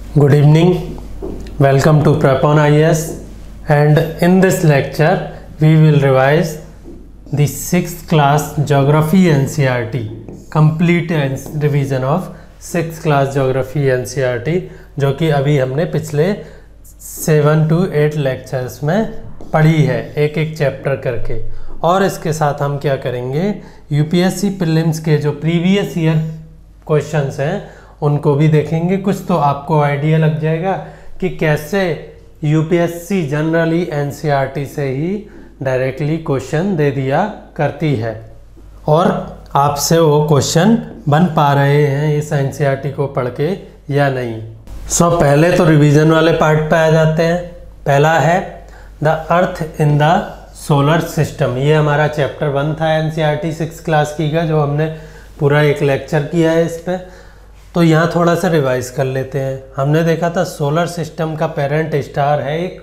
Good evening, welcome to Prep on IAS, and in this lecture we will revise the 6th class Geography NCERT, complete revision of 6th class Geography NCERT जो कि अभी हमने पिछले 7 to 8 lectures में पढ़ी है एक एक चैप्टर करके। और इसके साथ हम क्या करेंगे, यूपीएससी प्रीलिम्स के जो प्रीवियस ईयर क्वेश्चंस हैं उनको भी देखेंगे। कुछ तो आपको आइडिया लग जाएगा कि कैसे यूपीएससी जनरली एनसीईआरटी से ही डायरेक्टली क्वेश्चन दे दिया करती है और आपसे वो क्वेश्चन बन पा रहे हैं इस एनसीईआरटी को पढ़ के या नहीं। पहले तो रिवीजन वाले पार्ट पे आ जाते हैं। पहला है the earth in the solar system. ये हमारा चैप्टर 1 था एनसीईआरटी 6 क्लास की का, जो हमने पूरा एक लेक्चर किया है इस पर। तो यहाँ थोड़ा सा रिवाइज कर लेते हैं। हमने देखा था सोलर सिस्टम का पेरेंट स्टार है एक,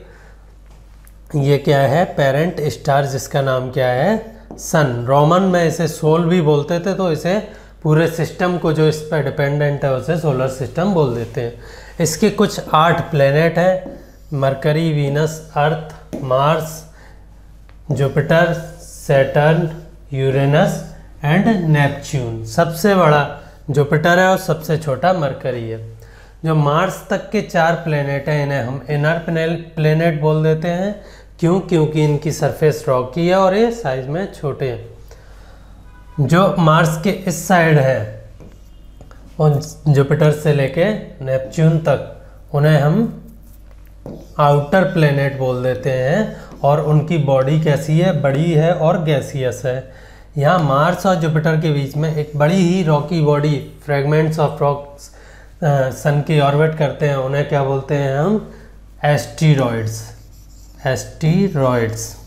ये क्या है, पेरेंट स्टार, जिसका नाम क्या है, सन। रोमन में इसे सोल भी बोलते थे, तो इसे पूरे सिस्टम को जो इस पर डिपेंडेंट है उसे सोलर सिस्टम बोल देते हैं। इसके कुछ 8 प्लेनेट हैं, Mercury, Venus, Earth, Mars, Jupiter, Saturn, Uranus and Neptune. सबसे बड़ा जुपिटर है और सबसे छोटा मरकरी है। जो मार्स तक के 4 प्लेनेट हैं इन्हें हम इनर प्लेनेट बोल देते हैं। क्यों? क्योंकि इनकी सरफेस रॉकी है और ये साइज में छोटे हैं। जो मार्स के इस साइड है और जुपिटर से लेके नेपच्यून तक उन्हें हम आउटर प्लेनेट बोल देते हैं और उनकी बॉडी कैसी है, बड़ी है और गैसियस है। यहाँ मार्स और जुपिटर के बीच में एक बड़ी ही rocky body, fragments of rocks sun की ऑर्बिट करते हैं, उन्हें क्या बोलते हैं हम, एस्टीरॉइड्स। एस्टीरॉइड्स।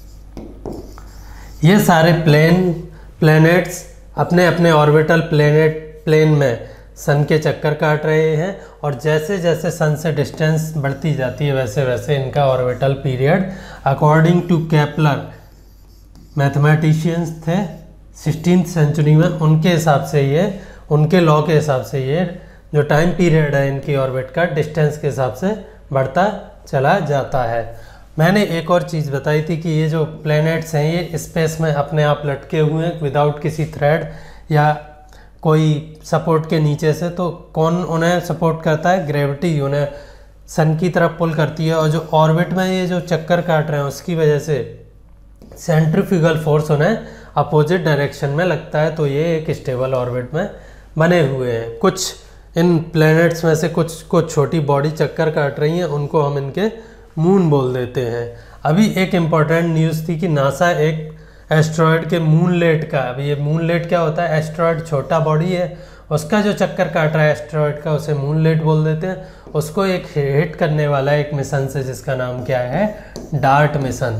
ये सारे प्लैनेट्स अपने अपने ऑर्बिटल प्लेन में सन के चक्कर काट रहे हैं और जैसे जैसे सन से डिस्टेंस बढ़ती जाती है वैसे वैसे इनका orbital period according to Kepler, mathematicians थे 16th सेंचुरी में, उनके हिसाब से ये, उनके लॉ के हिसाब से ये जो टाइम पीरियड है इनकी ऑर्बिट का डिस्टेंस के हिसाब से बढ़ता चला जाता है। मैंने एक और चीज़ बताई थी कि ये जो प्लैनेट्स हैं ये स्पेस में अपने आप लटके हुए हैं विदाउट किसी थ्रेड या कोई सपोर्ट के नीचे से। तो कौन उन्हें सपोर्ट करता है? ग्रेविटी उन्हें सन की तरफ पुल करती है और जो ऑर्बिट में ये जो चक्कर काट रहे हैं उसकी वजह से सेंट्रीफ्यूगल फोर्स उन्हें अपोजिट डायरेक्शन में लगता है। तो ये एक स्टेबल ऑर्बिट में बने हुए हैं। कुछ इन प्लैनेट्स में से कुछ को छोटी बॉडी चक्कर काट रही हैं, उनको हम इनके मून बोल देते हैं। अभी एक इम्पॉर्टेंट न्यूज़ थी कि नासा एक एस्ट्रॉयड के मूनलेट का, अभी ये मूनलेट क्या होता है, एस्ट्रॉयड छोटा बॉडी है, उसका जो चक्कर काट रहा है एस्ट्रॉयड का उसे मूनलेट बोल देते हैं। उसको एक हिट करने वाला एक मिशन से जिसका नाम क्या है, डार्ट मिशन।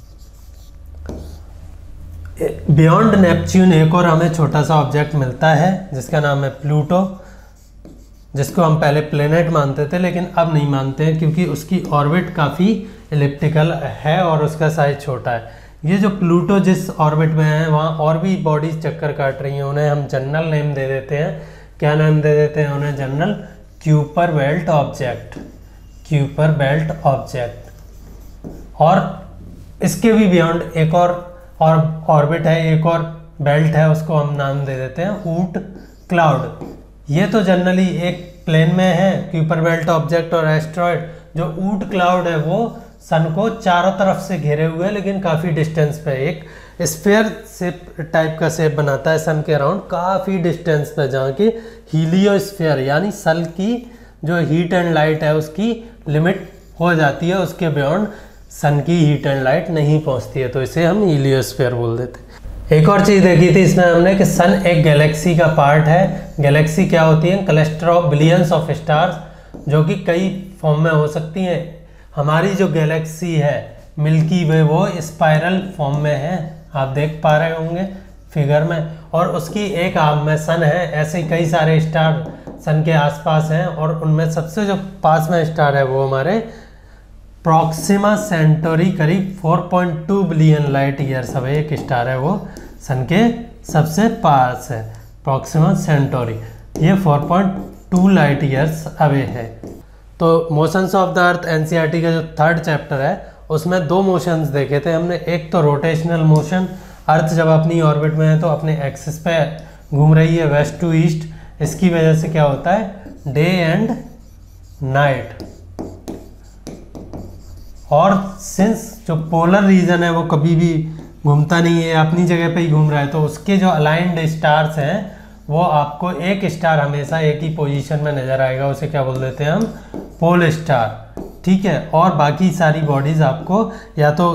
बियॉन्ड नेपच्यून एक और हमें छोटा सा ऑब्जेक्ट मिलता है जिसका नाम है प्लूटो, जिसको हम पहले प्लेनेट मानते थे लेकिन अब नहीं मानते हैं क्योंकि उसकी ऑर्बिट काफ़ी एलिप्टिकल है और उसका साइज छोटा है। ये जो प्लूटो जिस ऑर्बिट में है वहाँ और भी बॉडीज चक्कर काट रही हैं, उन्हें हम जनरल नेम दे देते हैं। क्या नाम दे देते हैं उन्हें? General Kuiper belt object. Kuiper belt object. और इसके भी बियॉन्ड एक और ऑर्बिट है, एक और बेल्ट है, उसको हम नाम दे देते हैं ऊट क्लाउड। ये तो जनरली एक प्लेन में है क्यूपर बेल्ट ऑब्जेक्ट और एस्ट्रॉयड। जो ऊट क्लाउड है वो सन को चारों तरफ से घेरे हुए है लेकिन काफ़ी डिस्टेंस पे, एक स्फीयर शेप टाइप का शेप बनाता है सन के अराउंड काफ़ी डिस्टेंस पे, जहाँ की हीलियोस्फीयर यानी सन की जो हीट एंड लाइट है उसकी लिमिट हो जाती है, उसके बियॉन्ड सन की हीट एंड लाइट नहीं पहुंचती है, तो इसे हम हीलियोस्फीयर बोल देते हैं। एक और चीज़ देखी थी इसमें हमने कि सन एक गैलेक्सी का पार्ट है। गैलेक्सी क्या होती है? Cluster of billions of stars, जो कि कई फॉर्म में हो सकती हैं। हमारी जो गैलेक्सी है मिल्की वे वो स्पाइरल फॉर्म में है, आप देख पा रहे होंगे फिगर में, और उसकी एक आर्म में सन है। ऐसे ही कई सारे स्टार सन के आसपास हैं और उनमें सबसे जो पास में स्टार है वो हमारे प्रॉक्सिमा सेंटोरी, करीब 4.2 बिलियन लाइट ईयर्स अवे एक स्टार है, वो सन के सबसे पास है। प्रॉक्सिमा सेंटोरी ये 4.2 लाइट ईयर्स अवे है। तो motions of the earth NCERT का जो 3rd चैप्टर है उसमें 2 मोशंस देखे थे हमने। एक तो रोटेशनल मोशन, अर्थ जब अपनी ऑर्बिट में है तो अपने एक्सिस पे घूम रही है वेस्ट टू ईस्ट, इसकी वजह से क्या होता है डे एंड नाइट। और सिंस जो पोलर रीजन है वो कभी भी घूमता नहीं है, अपनी जगह पे ही घूम रहा है, तो उसके जो अलाइंड स्टार्स हैं वो आपको एक स्टार हमेशा एक ही पोजीशन में नजर आएगा, उसे क्या बोल देते हैं हम पोल स्टार, ठीक है। और बाकी सारी बॉडीज आपको या तो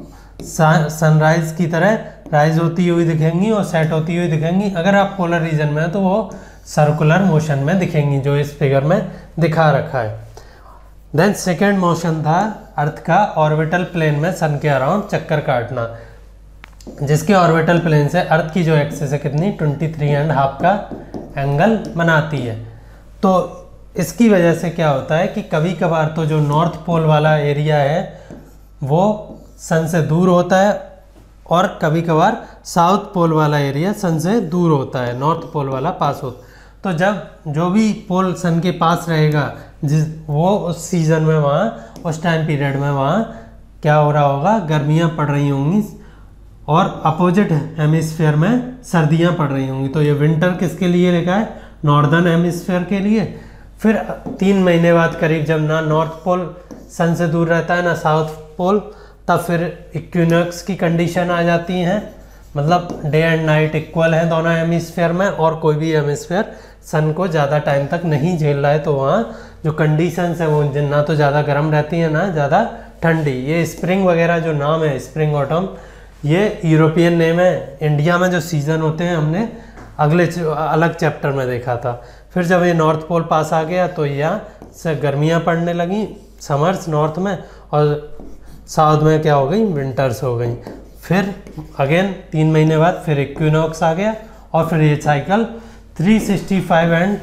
सनराइज की तरह राइज होती हुई दिखेंगी और सेट होती हुई दिखेंगी, अगर आप पोलर रीजन में हैं तो वो सर्कुलर मोशन में दिखेंगी, जो इस फिगर में दिखा रखा है। देन सेकेंड मोशन था अर्थ का ऑर्बिटल प्लेन में सन के अराउंड चक्कर काटना, जिसके ऑर्बिटल प्लेन से अर्थ की जो एक्सिस है कितनी 23.5 का एंगल बनाती है। तो इसकी वजह से क्या होता है कि कभी कभार तो जो नॉर्थ पोल वाला एरिया है वो सन से दूर होता है और कभी कभार साउथ पोल वाला एरिया सन से दूर होता है, नॉर्थ पोल वाला पास होता। तो जब जो भी पोल सन के पास रहेगा वो उस सीजन में वहाँ उस टाइम पीरियड में वहाँ क्या हो रहा होगा, गर्मियाँ पड़ रही होंगी और अपोजिट हेमिस्फीयर में सर्दियाँ पड़ रही होंगी। तो ये विंटर किसके लिए लिखा है, नॉर्दर्न हेमिस्फीयर के लिए। फिर 3 महीने बाद करीब जब ना नॉर्थ पोल सन से दूर रहता है ना साउथ पोल, तब फिर इक्विनॉक्स की कंडीशन आ जाती हैं, मतलब डे एंड नाइट इक्वल है दोनों हेमिस्फीयर में और कोई भी हेमिस्फीयर सन को ज़्यादा टाइम तक नहीं झेल रहा है, तो वहाँ जो कंडीशंस हैं वो ना तो ज़्यादा गर्म रहती हैं ना ज़्यादा ठंडी। ये स्प्रिंग वगैरह जो नाम है स्प्रिंग ऑटम, ये यूरोपियन नेम है। इंडिया में जो सीज़न होते हैं हमने अगले अलग चैप्टर में देखा था। फिर जब ये नॉर्थ पोल पास आ गया तो यहाँ से गर्मियाँ पड़ने लगी समर्स नॉर्थ में और साउथ में क्या हो गई विंटर्स हो गई। फिर अगेन 3 महीने बाद फिर इक्विनॉक्स आ गया और फिर ये साइकिल 365 एंड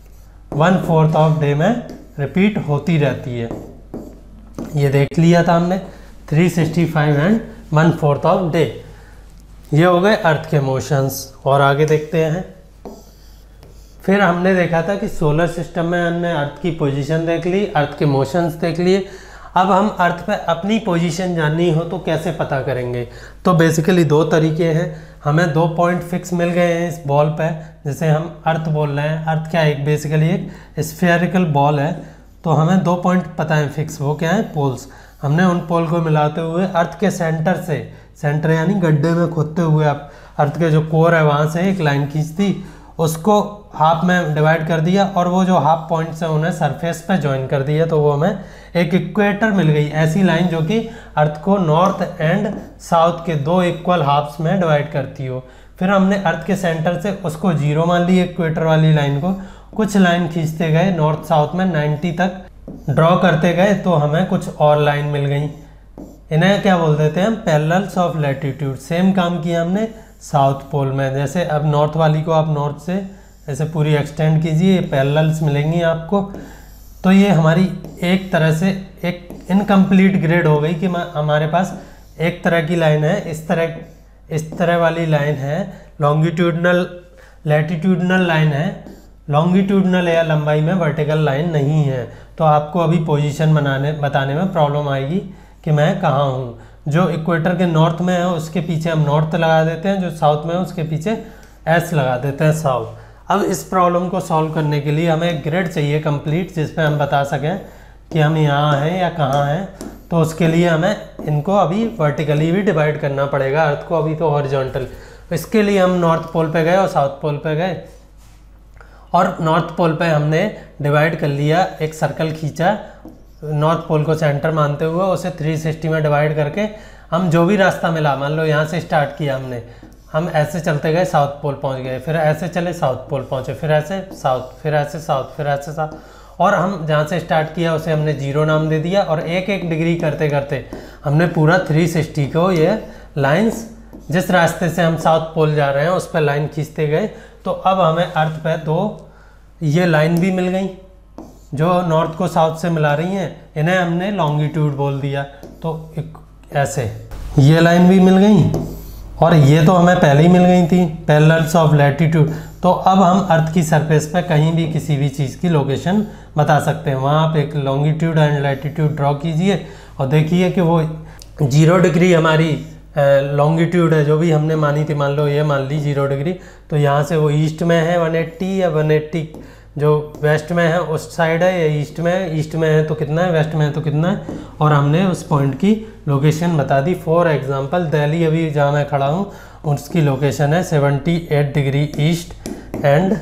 1/4 ऑफ डे में रिपीट होती रहती है। ये देख लिया था हमने 365 एंड 1/4 ऑफ डे। ये हो गए अर्थ के मोशंस। और आगे देखते हैं। फिर हमने देखा था कि सोलर सिस्टम में हमने अर्थ की पोजीशन देख ली, अर्थ के मोशंस देख लिए। अब हम अर्थ पे अपनी पोजीशन जाननी हो तो कैसे पता करेंगे, तो बेसिकली 2 तरीके हैं। हमें 2 पॉइंट फिक्स मिल गए हैं इस बॉल पे, जैसे हम अर्थ बोल रहे हैं। अर्थ क्या है, एक बेसिकली एक स्फेरिकल बॉल है, तो हमें 2 पॉइंट पता है फिक्स, वो क्या है पोल्स। हमने उन पोल को मिलाते हुए अर्थ के सेंटर से, सेंटर यानी गड्ढे में खोदते हुए आप अर्थ के जो कोर है वहाँ से एक लाइन खींच दी, उसको हाफ में डिवाइड कर दिया और वो जो हाफ पॉइंट्स हैं उन्हें सरफेस पे ज्वाइन कर दिया, तो वो हमें एक इक्वेटर मिल गई, ऐसी लाइन जो कि अर्थ को नॉर्थ एंड साउथ के 2 इक्वल हाफ्स में डिवाइड करती हो। फिर हमने अर्थ के सेंटर से उसको 0 मान ली, इक्वेटर वाली लाइन को। कुछ लाइन खींचते गए नॉर्थ साउथ में 90 तक ड्रॉ करते गए, तो हमें कुछ और लाइन मिल गई। इन्हें क्या बोल देते हैं हम, पैरेलल्स ऑफ लैटिट्यूड। सेम काम किया हमने साउथ पोल में। जैसे अब नॉर्थ वाली को आप नॉर्थ से ऐसे पूरी एक्सटेंड कीजिए, ये पैरेलल्स मिलेंगी आपको। तो ये हमारी एक तरह से एक इनकम्प्लीट ग्रिड हो गई कि हमारे पास एक तरह की लाइन है, इस तरह वाली लाइन है, लॉन्गिट्यूडनल लैटिट्यूडनल लाइन है, लॉन्गिट्यूडनल या लंबाई में वर्टिकल लाइन नहीं है। तो आपको अभी पोजीशन बताने में प्रॉब्लम आएगी कि मैं कहाँ हूँ। जो इक्वेटर के नॉर्थ में है उसके पीछे हम नॉर्थ लगा देते हैं, जो साउथ में है उसके पीछे एस लगा देते हैं साउथ। अब इस प्रॉब्लम को सॉल्व करने के लिए हमें एक ग्रिड चाहिए कंप्लीट, जिस पे हम बता सकें कि हम यहाँ हैं या कहाँ हैं। तो उसके लिए हमें इनको अभी वर्टिकली भी डिवाइड करना पड़ेगा, अर्थ को अभी तो हॉरिजॉन्टल। इसके लिए हम नॉर्थ पोल पे गए और साउथ पोल पे गए, और नॉर्थ पोल पे हमने डिवाइड कर लिया, एक सर्कल खींचा नॉर्थ पोल को सेंटर मानते हुए, उसे 360 में डिवाइड करके हम जो भी रास्ता मिला, मान लो यहाँ से स्टार्ट किया हमने, हम ऐसे चलते गए साउथ पोल पहुँच गए, फिर ऐसे चले साउथ पोल पहुँचे, फिर ऐसे साउथ, फिर ऐसे साउथ, फिर ऐसे साउथ। और हम जहाँ से स्टार्ट किया उसे हमने 0 नाम दे दिया, और 1-1 डिग्री करते करते हमने पूरा 360 को ये लाइंस, जिस रास्ते से हम साउथ पोल जा रहे हैं उस पर लाइन खींचते गए। तो अब हमें अर्थ पे 2 ये लाइन भी मिल गई जो नॉर्थ को साउथ से मिला रही हैं, इन्हें हमने लॉन्गिट्यूड बोल दिया। तो ऐसे ये लाइन भी मिल गई, और ये तो हमें पहले ही मिल गई थी, पैरेलल्स ऑफ लैटिट्यूड। तो अब हम अर्थ की सरफेस पे कहीं भी किसी भी चीज़ की लोकेशन बता सकते हैं। वहाँ आप एक लॉन्गिट्यूड एंड लैटिट्यूड ड्रॉ कीजिए और देखिए कि वो 0 डिग्री हमारी लॉन्गिट्यूड है जो भी हमने मानी थी, मान लो ये मान ली 0 डिग्री, तो यहाँ से वो ईस्ट में है 180 या 180 जो वेस्ट में है उस साइड है, या ईस्ट में है, ईस्ट में है तो कितना है, वेस्ट में है तो कितना है, और हमने उस पॉइंट की लोकेशन बता दी। फॉर एग्जांपल दिल्ली अभी जहाँ मैं खड़ा हूँ उसकी लोकेशन है 78 degree east and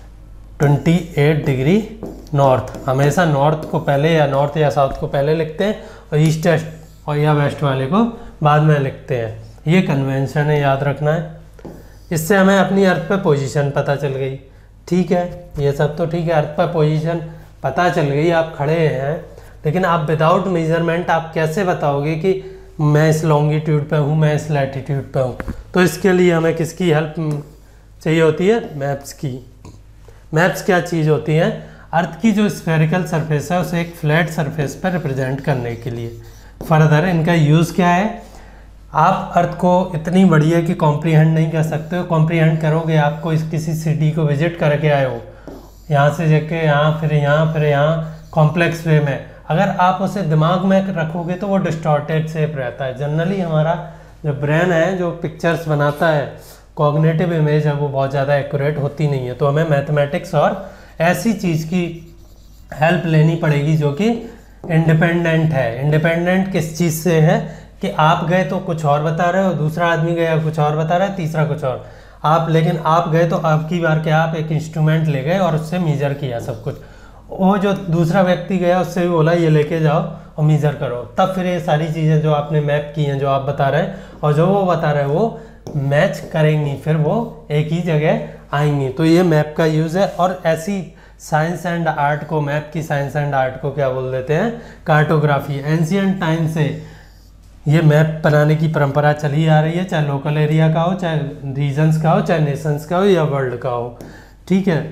28 degree north. हमेशा नॉर्थ को पहले या नॉर्थ या साउथ को पहले लिखते हैं और ईस्ट और या वेस्ट वाले को बाद में लिखते हैं। ये कन्वेंशन है, याद रखना है। इससे हमें अपनी अर्थ पे पोजीशन पता चल गई। ठीक है, ये सब तो ठीक है, अर्थ पर पोजीशन पता चल गई, आप खड़े हैं, लेकिन आप विदाउट मेजरमेंट आप कैसे बताओगे कि मैं इस लॉन्गिट्यूड पे हूँ, मैं इस लैटिट्यूड पे हूँ? तो इसके लिए हमें किसकी हेल्प चाहिए होती है? मैप्स की। मैप्स क्या चीज़ होती है? अर्थ की जो स्फेरिकल सरफेस है उसे एक फ्लैट सरफेस पर रिप्रेजेंट करने के लिए। फर्दर इनका यूज़ क्या है? आप अर्थ को इतनी बड़ी है कि कॉम्प्रीहेंड नहीं कर सकते हो। कॉम्प्रीहेंड करोगे, आपको इस किसी सिटी को विजिट करके आए हो, यहाँ से जाके यहाँ फिर यहाँ कॉम्प्लेक्स वे में, अगर आप उसे दिमाग में रखोगे तो वो डिस्टॉर्टेड शेप रहता है। जनरली हमारा जो ब्रेन है जो पिक्चर्स बनाता है, कॉग्निटिव इमेज है, वो बहुत ज़्यादा एक्यूरेट होती नहीं है। तो हमें मैथमेटिक्स और ऐसी चीज़ की हेल्प लेनी पड़ेगी जो कि इंडिपेंडेंट है। इंडिपेंडेंट किस चीज़ से है कि आप गए तो कुछ और बता रहे हो, दूसरा आदमी गया कुछ और बता रहा है, तीसरा कुछ और, लेकिन आप गए तो आपकी बार क्या, आप एक इंस्ट्रूमेंट ले गए और उससे मेजर किया सब कुछ। वो जो दूसरा व्यक्ति गया उससे भी बोला ये लेके जाओ और मेजर करो, तब फिर ये सारी चीज़ें जो आपने मैप की हैं, जो आप बता रहे हैं और जो वो बता रहे हैं, वो मैच करेंगी, फिर वो एक ही जगह आएंगी। तो ये मैप का यूज़ है। और ऐसी साइंस एंड आर्ट को, मैप की साइंस एंड आर्ट को क्या बोल देते हैं? कार्टोग्राफी। एंशिएंट टाइम से ये मैप बनाने की परंपरा चली आ रही है, चाहे लोकल एरिया का हो, चाहे रीजन्स का हो, चाहे नेशंस का हो या वर्ल्ड का हो। ठीक है,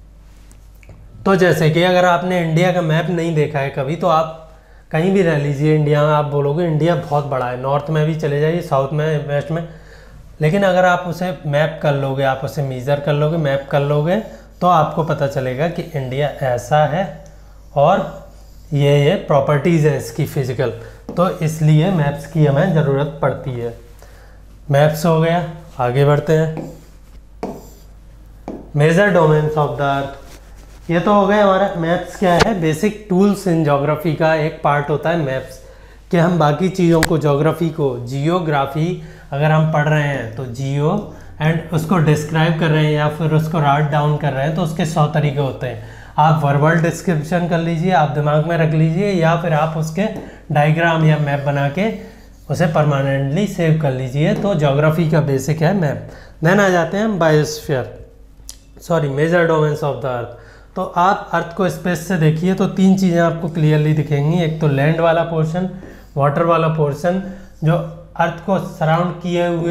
तो जैसे कि अगर आपने इंडिया का मैप नहीं देखा है कभी, तो आप कहीं भी रह लीजिए इंडिया में, आप बोलोगे इंडिया बहुत बड़ा है, नॉर्थ में भी चले जाइए, साउथ में, वेस्ट में, लेकिन अगर आप उसे मैप कर लोगे, आप उसे मेज़र कर लोगे, मैप कर लोगे, तो आपको पता चलेगा कि इंडिया ऐसा है और ये प्रॉपर्टीज़ है इसकी फिजिकल। तो इसलिए मैप्स की हमें ज़रूरत पड़ती है। मैप्स हो गया, आगे बढ़ते हैं। Major domains of the earth, ये तो हो गए हमारा। मैप्स क्या है? बेसिक टूल्स इन ज्योग्राफी का एक पार्ट होता है मैप्स, कि हम बाकी चीज़ों को, ज्योग्राफी को, जियोग्राफी अगर हम पढ़ रहे हैं तो जियो एंड उसको डिस्क्राइब कर रहे हैं या फिर उसको राइट डाउन कर रहे हैं, तो उसके 100 तरीके होते हैं। आप वर्बल डिस्क्रिप्शन कर लीजिए, आप दिमाग में रख लीजिए, या फिर आप उसके डायग्राम या मैप बना के उसे परमानेंटली सेव कर लीजिए। तो ज्योग्राफी का बेसिक है मैप। देन आ जाते हैं biosphere, sorry major domains of the earth. तो आप अर्थ को स्पेस से देखिए तो 3 चीज़ें आपको क्लियरली दिखेंगी। एक तो लैंड वाला पोर्शन, वाटर वाला पोर्शन, जो अर्थ को सराउंड किए हुए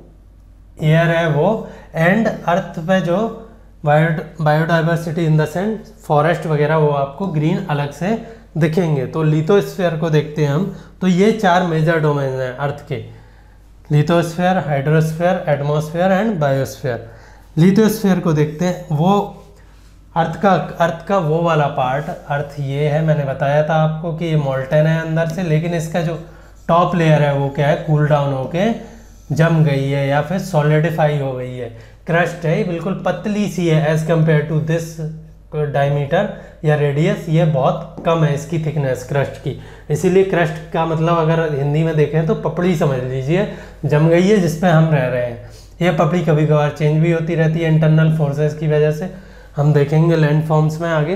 एयर है वो, एंड अर्थ पे जो biodiversity in the sense forest वगैरह, वो आपको ग्रीन अलग से दिखेंगे। तो लिथोस्फीयर को देखते हैं हम, तो ये 4 मेजर डोमेन हैं अर्थ के: lithosphere, hydrosphere, atmosphere and biosphere. Lithosphere को देखते हैं, वो अर्थ का वो वाला पार्ट, अर्थ ये है, मैंने बताया था आपको कि ये मोल्टेन है अंदर से, लेकिन इसका जो टॉप लेयर है वो क्या है, कूल डाउन होके जम गई है या फिर सॉलिडिफाई हो गई है। क्रस्ट है, बिल्कुल पतली सी है as compare to this diameter या रेडियस, ये बहुत कम है इसकी थिकनेस क्रस्ट की। इसीलिए क्रस्ट का मतलब अगर हिंदी में देखें तो पपड़ी समझ लीजिए, जम गई है जिस पे हम रह रहे हैं। ये पपड़ी कभी कभार चेंज भी होती रहती है इंटरनल फोर्सेस की वजह से, हम देखेंगे लैंड फॉर्म्स में आगे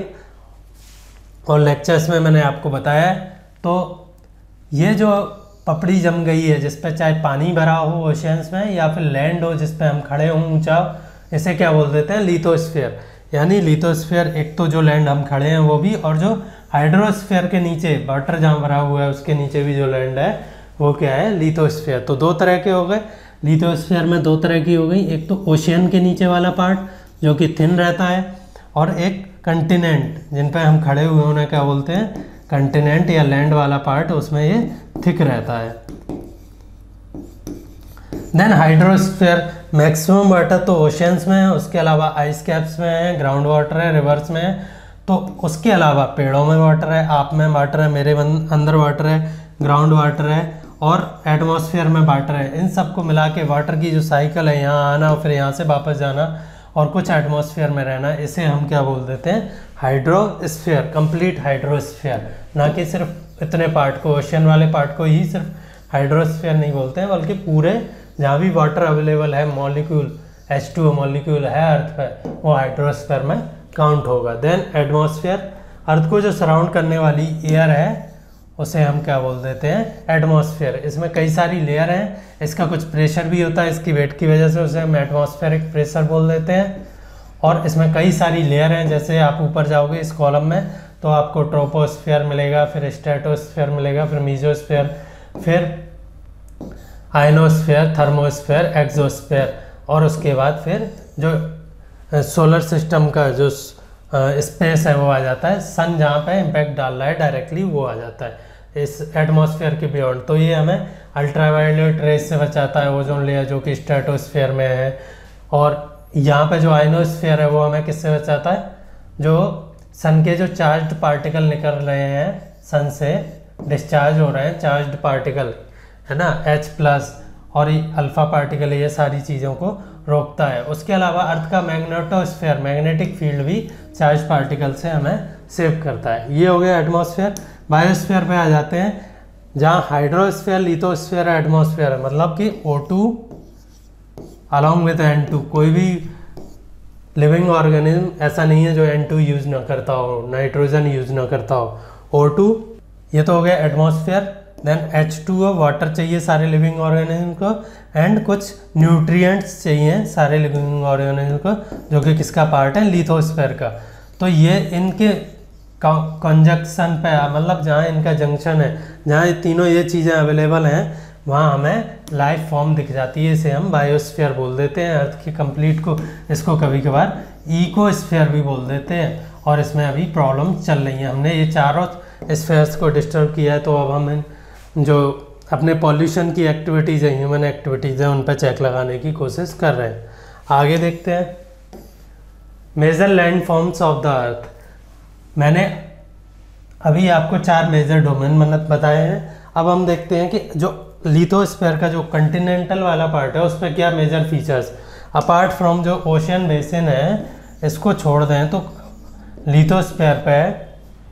और लेक्चर्स में मैंने आपको बताया है। तो ये जो पपड़ी जम गई है जिस पे चाहे पानी भरा हो ओशियंस में या फिर लैंड हो जिस पे हम खड़े हों ऊंचा, इसे क्या बोल देते हैं, लिथोस्फीयर। यानी लिथोस्फीयर एक तो जो लैंड हम खड़े हैं वो भी, और जो हाइड्रोस्फीयर के नीचे वाटर जहाँ भरा हुआ है उसके नीचे भी जो लैंड है वो क्या है, लिथोस्फीयर। तो 2 तरह के हो गए लिथोस्फीयर में, 2 तरह की हो गई। एक तो ओशियन के नीचे वाला पार्ट जो कि थिन रहता है, और एक कंटिनेंट जिन पे हम खड़े हुए उन्हें क्या बोलते हैं, कंटिनेंट या लैंड वाला पार्ट, उसमें ये थिक रहता है। देन हाइड्रोस्फीयर, मैक्सिमम वाटर तो ओशियंस में है, उसके अलावा आइस कैप्स में है, ग्राउंड वाटर है, रिवर्स में है, तो उसके अलावा पेड़ों में वाटर है, आप में वाटर है, मेरे अंदर वाटर है, ग्राउंड वाटर है और एटमॉस्फेयर में वाटर है। इन सबको मिला के वाटर की जो साइकिल है, यहाँ आना और फिर यहाँ से वापस जाना और कुछ एटमॉस्फेयर में रहना, इसे हम क्या बोल देते हैं, हाइड्रोस्फीयर, कंप्लीट हाइड्रोस्फीयर। ना कि सिर्फ इतने पार्ट को, ओशियन वाले पार्ट को ही सिर्फ हाइड्रोस्फीयर नहीं बोलते हैं, बल्कि पूरे जहाँ भी वाटर अवेलेबल है, मॉलिक्यूल H2O मॉलिक्यूल है अर्थ पे, वो हाइड्रोस्फीयर में काउंट होगा। देन एटमॉस्फेयर, अर्थ को जो सराउंड करने वाली एयर है उसे हम क्या बोल देते हैं, एटमॉस्फेयर। इसमें कई सारी लेयर हैं, इसका कुछ प्रेशर भी होता है, इसकी वेट की वजह से उसे हम एटमॉस्फेरिक प्रेशर बोल देते हैं। और इसमें कई सारी लेयर हैं, जैसे आप ऊपर जाओगे इस कॉलम में तो आपको ट्रोपोस्फेयर मिलेगा, फिर स्ट्रेटोस्फेयर मिलेगा, फिर मीजोस्फेयर, फिर आयनोस्फेयर, थर्मोस्फेयर, एक्सोस्फेयर, और उसके बाद फिर जो सोलर सिस्टम का जो स्पेस है वो आ जाता है, सन जहाँ पे इम्पैक्ट डाल रहा है डायरेक्टली वो आ जाता है इस एटमॉस्फेयर के बियॉन्ड। तो ये हमें अल्ट्रावायलेट रेस से बचाता है, ओजोन लेयर जो कि स्ट्रेटोस्फेयर में है। और यहाँ पे जो आयनोस्फेयर है वो हमें किससे बचाता है, जो सन के जो चार्ज्ड पार्टिकल निकल रहे हैं, सन से डिस्चार्ज हो रहे हैं चार्ज्ड पार्टिकल, है ना, H+ और अल्फा पार्टिकल, ये सारी चीज़ों को रोकता है। उसके अलावा अर्थ का मैग्नेटोस्फेयर, मैग्नेटिक फील्ड भी चार्ज पार्टिकल से हमें सेव करता है। ये हो गया एटमॉस्फेयर। बायोस्फीयर पे आ जाते हैं, जहाँ हाइड्रोस्फीयर, लिथोस्फीयर, एटमॉस्फेयर है, मतलब कि O2 अलॉन्ग विद N2। कोई भी लिविंग ऑर्गेनिज्म ऐसा नहीं है जो N2 यूज़ ना करता हो, नाइट्रोजन यूज़ ना करता हो। O2, ये तो हो गया एटमॉस्फेयर। देन H2O, वाटर चाहिए सारे लिविंग ऑर्गेनिज्म को, एंड कुछ न्यूट्रिएंट्स चाहिए सारे लिविंग ऑर्गेनिज्म को, जो कि किसका पार्ट है, लिथोस्फेयर का। तो ये इनके कंजक्शन पे, मतलब जहाँ इनका जंक्शन है, जहाँ तीनों ये चीज़ें अवेलेबल हैं, वहाँ हमें लाइफ फॉर्म दिख जाती है। इसे हम बायोस्फीयर बोल देते हैं। अर्थ की कंप्लीट को, इसको कभी कभार इकोस्फीयर भी बोल देते हैं। और इसमें अभी प्रॉब्लम चल रही है, हमने ये चारों स्फीयर्स को डिस्टर्ब किया है, तो अब हम जो अपने पॉल्यूशन की एक्टिविटीज़ हैं, ह्यूमन एक्टिविटीज़ हैं, उन पर चेक लगाने की कोशिश कर रहे हैं। आगे देखते हैं, major land forms of the earth. मैंने अभी आपको 4 मेजर डोमेन बताए हैं। अब हम देखते हैं कि जो लिथोस्फीयर का जो कंटिनेंटल वाला पार्ट है उस पर क्या मेजर फीचर्स, अपार्ट फ्रॉम जो ओशियन बेसिन है, इसको छोड़ दें तो लिथोस्फीयर पे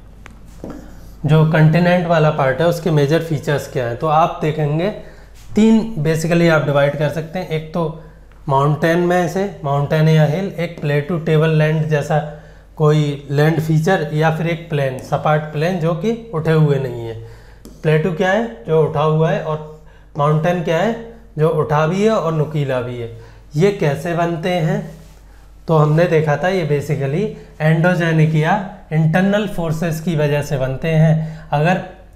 जो कंटिनेंट वाला पार्ट है उसके मेजर फीचर्स क्या हैं। तो आप देखेंगे 3 बेसिकली आप डिवाइड कर सकते हैं। एक तो माउंटेन में से, माउंटेन या हिल, एक प्लेटू टेबल लैंड जैसा कोई लैंड फीचर, या फिर एक प्लेन, सपाट प्लेन जो कि उठे हुए नहीं है। प्लेटू क्या है, जो उठा हुआ है, और माउंटेन क्या है, जो उठा भी है और नुकीला भी है। ये कैसे बनते हैं, तो हमने देखा था ये बेसिकली एंडोजेनिक या इंटरनल फोर्सेस की वजह से बनते हैं। अगर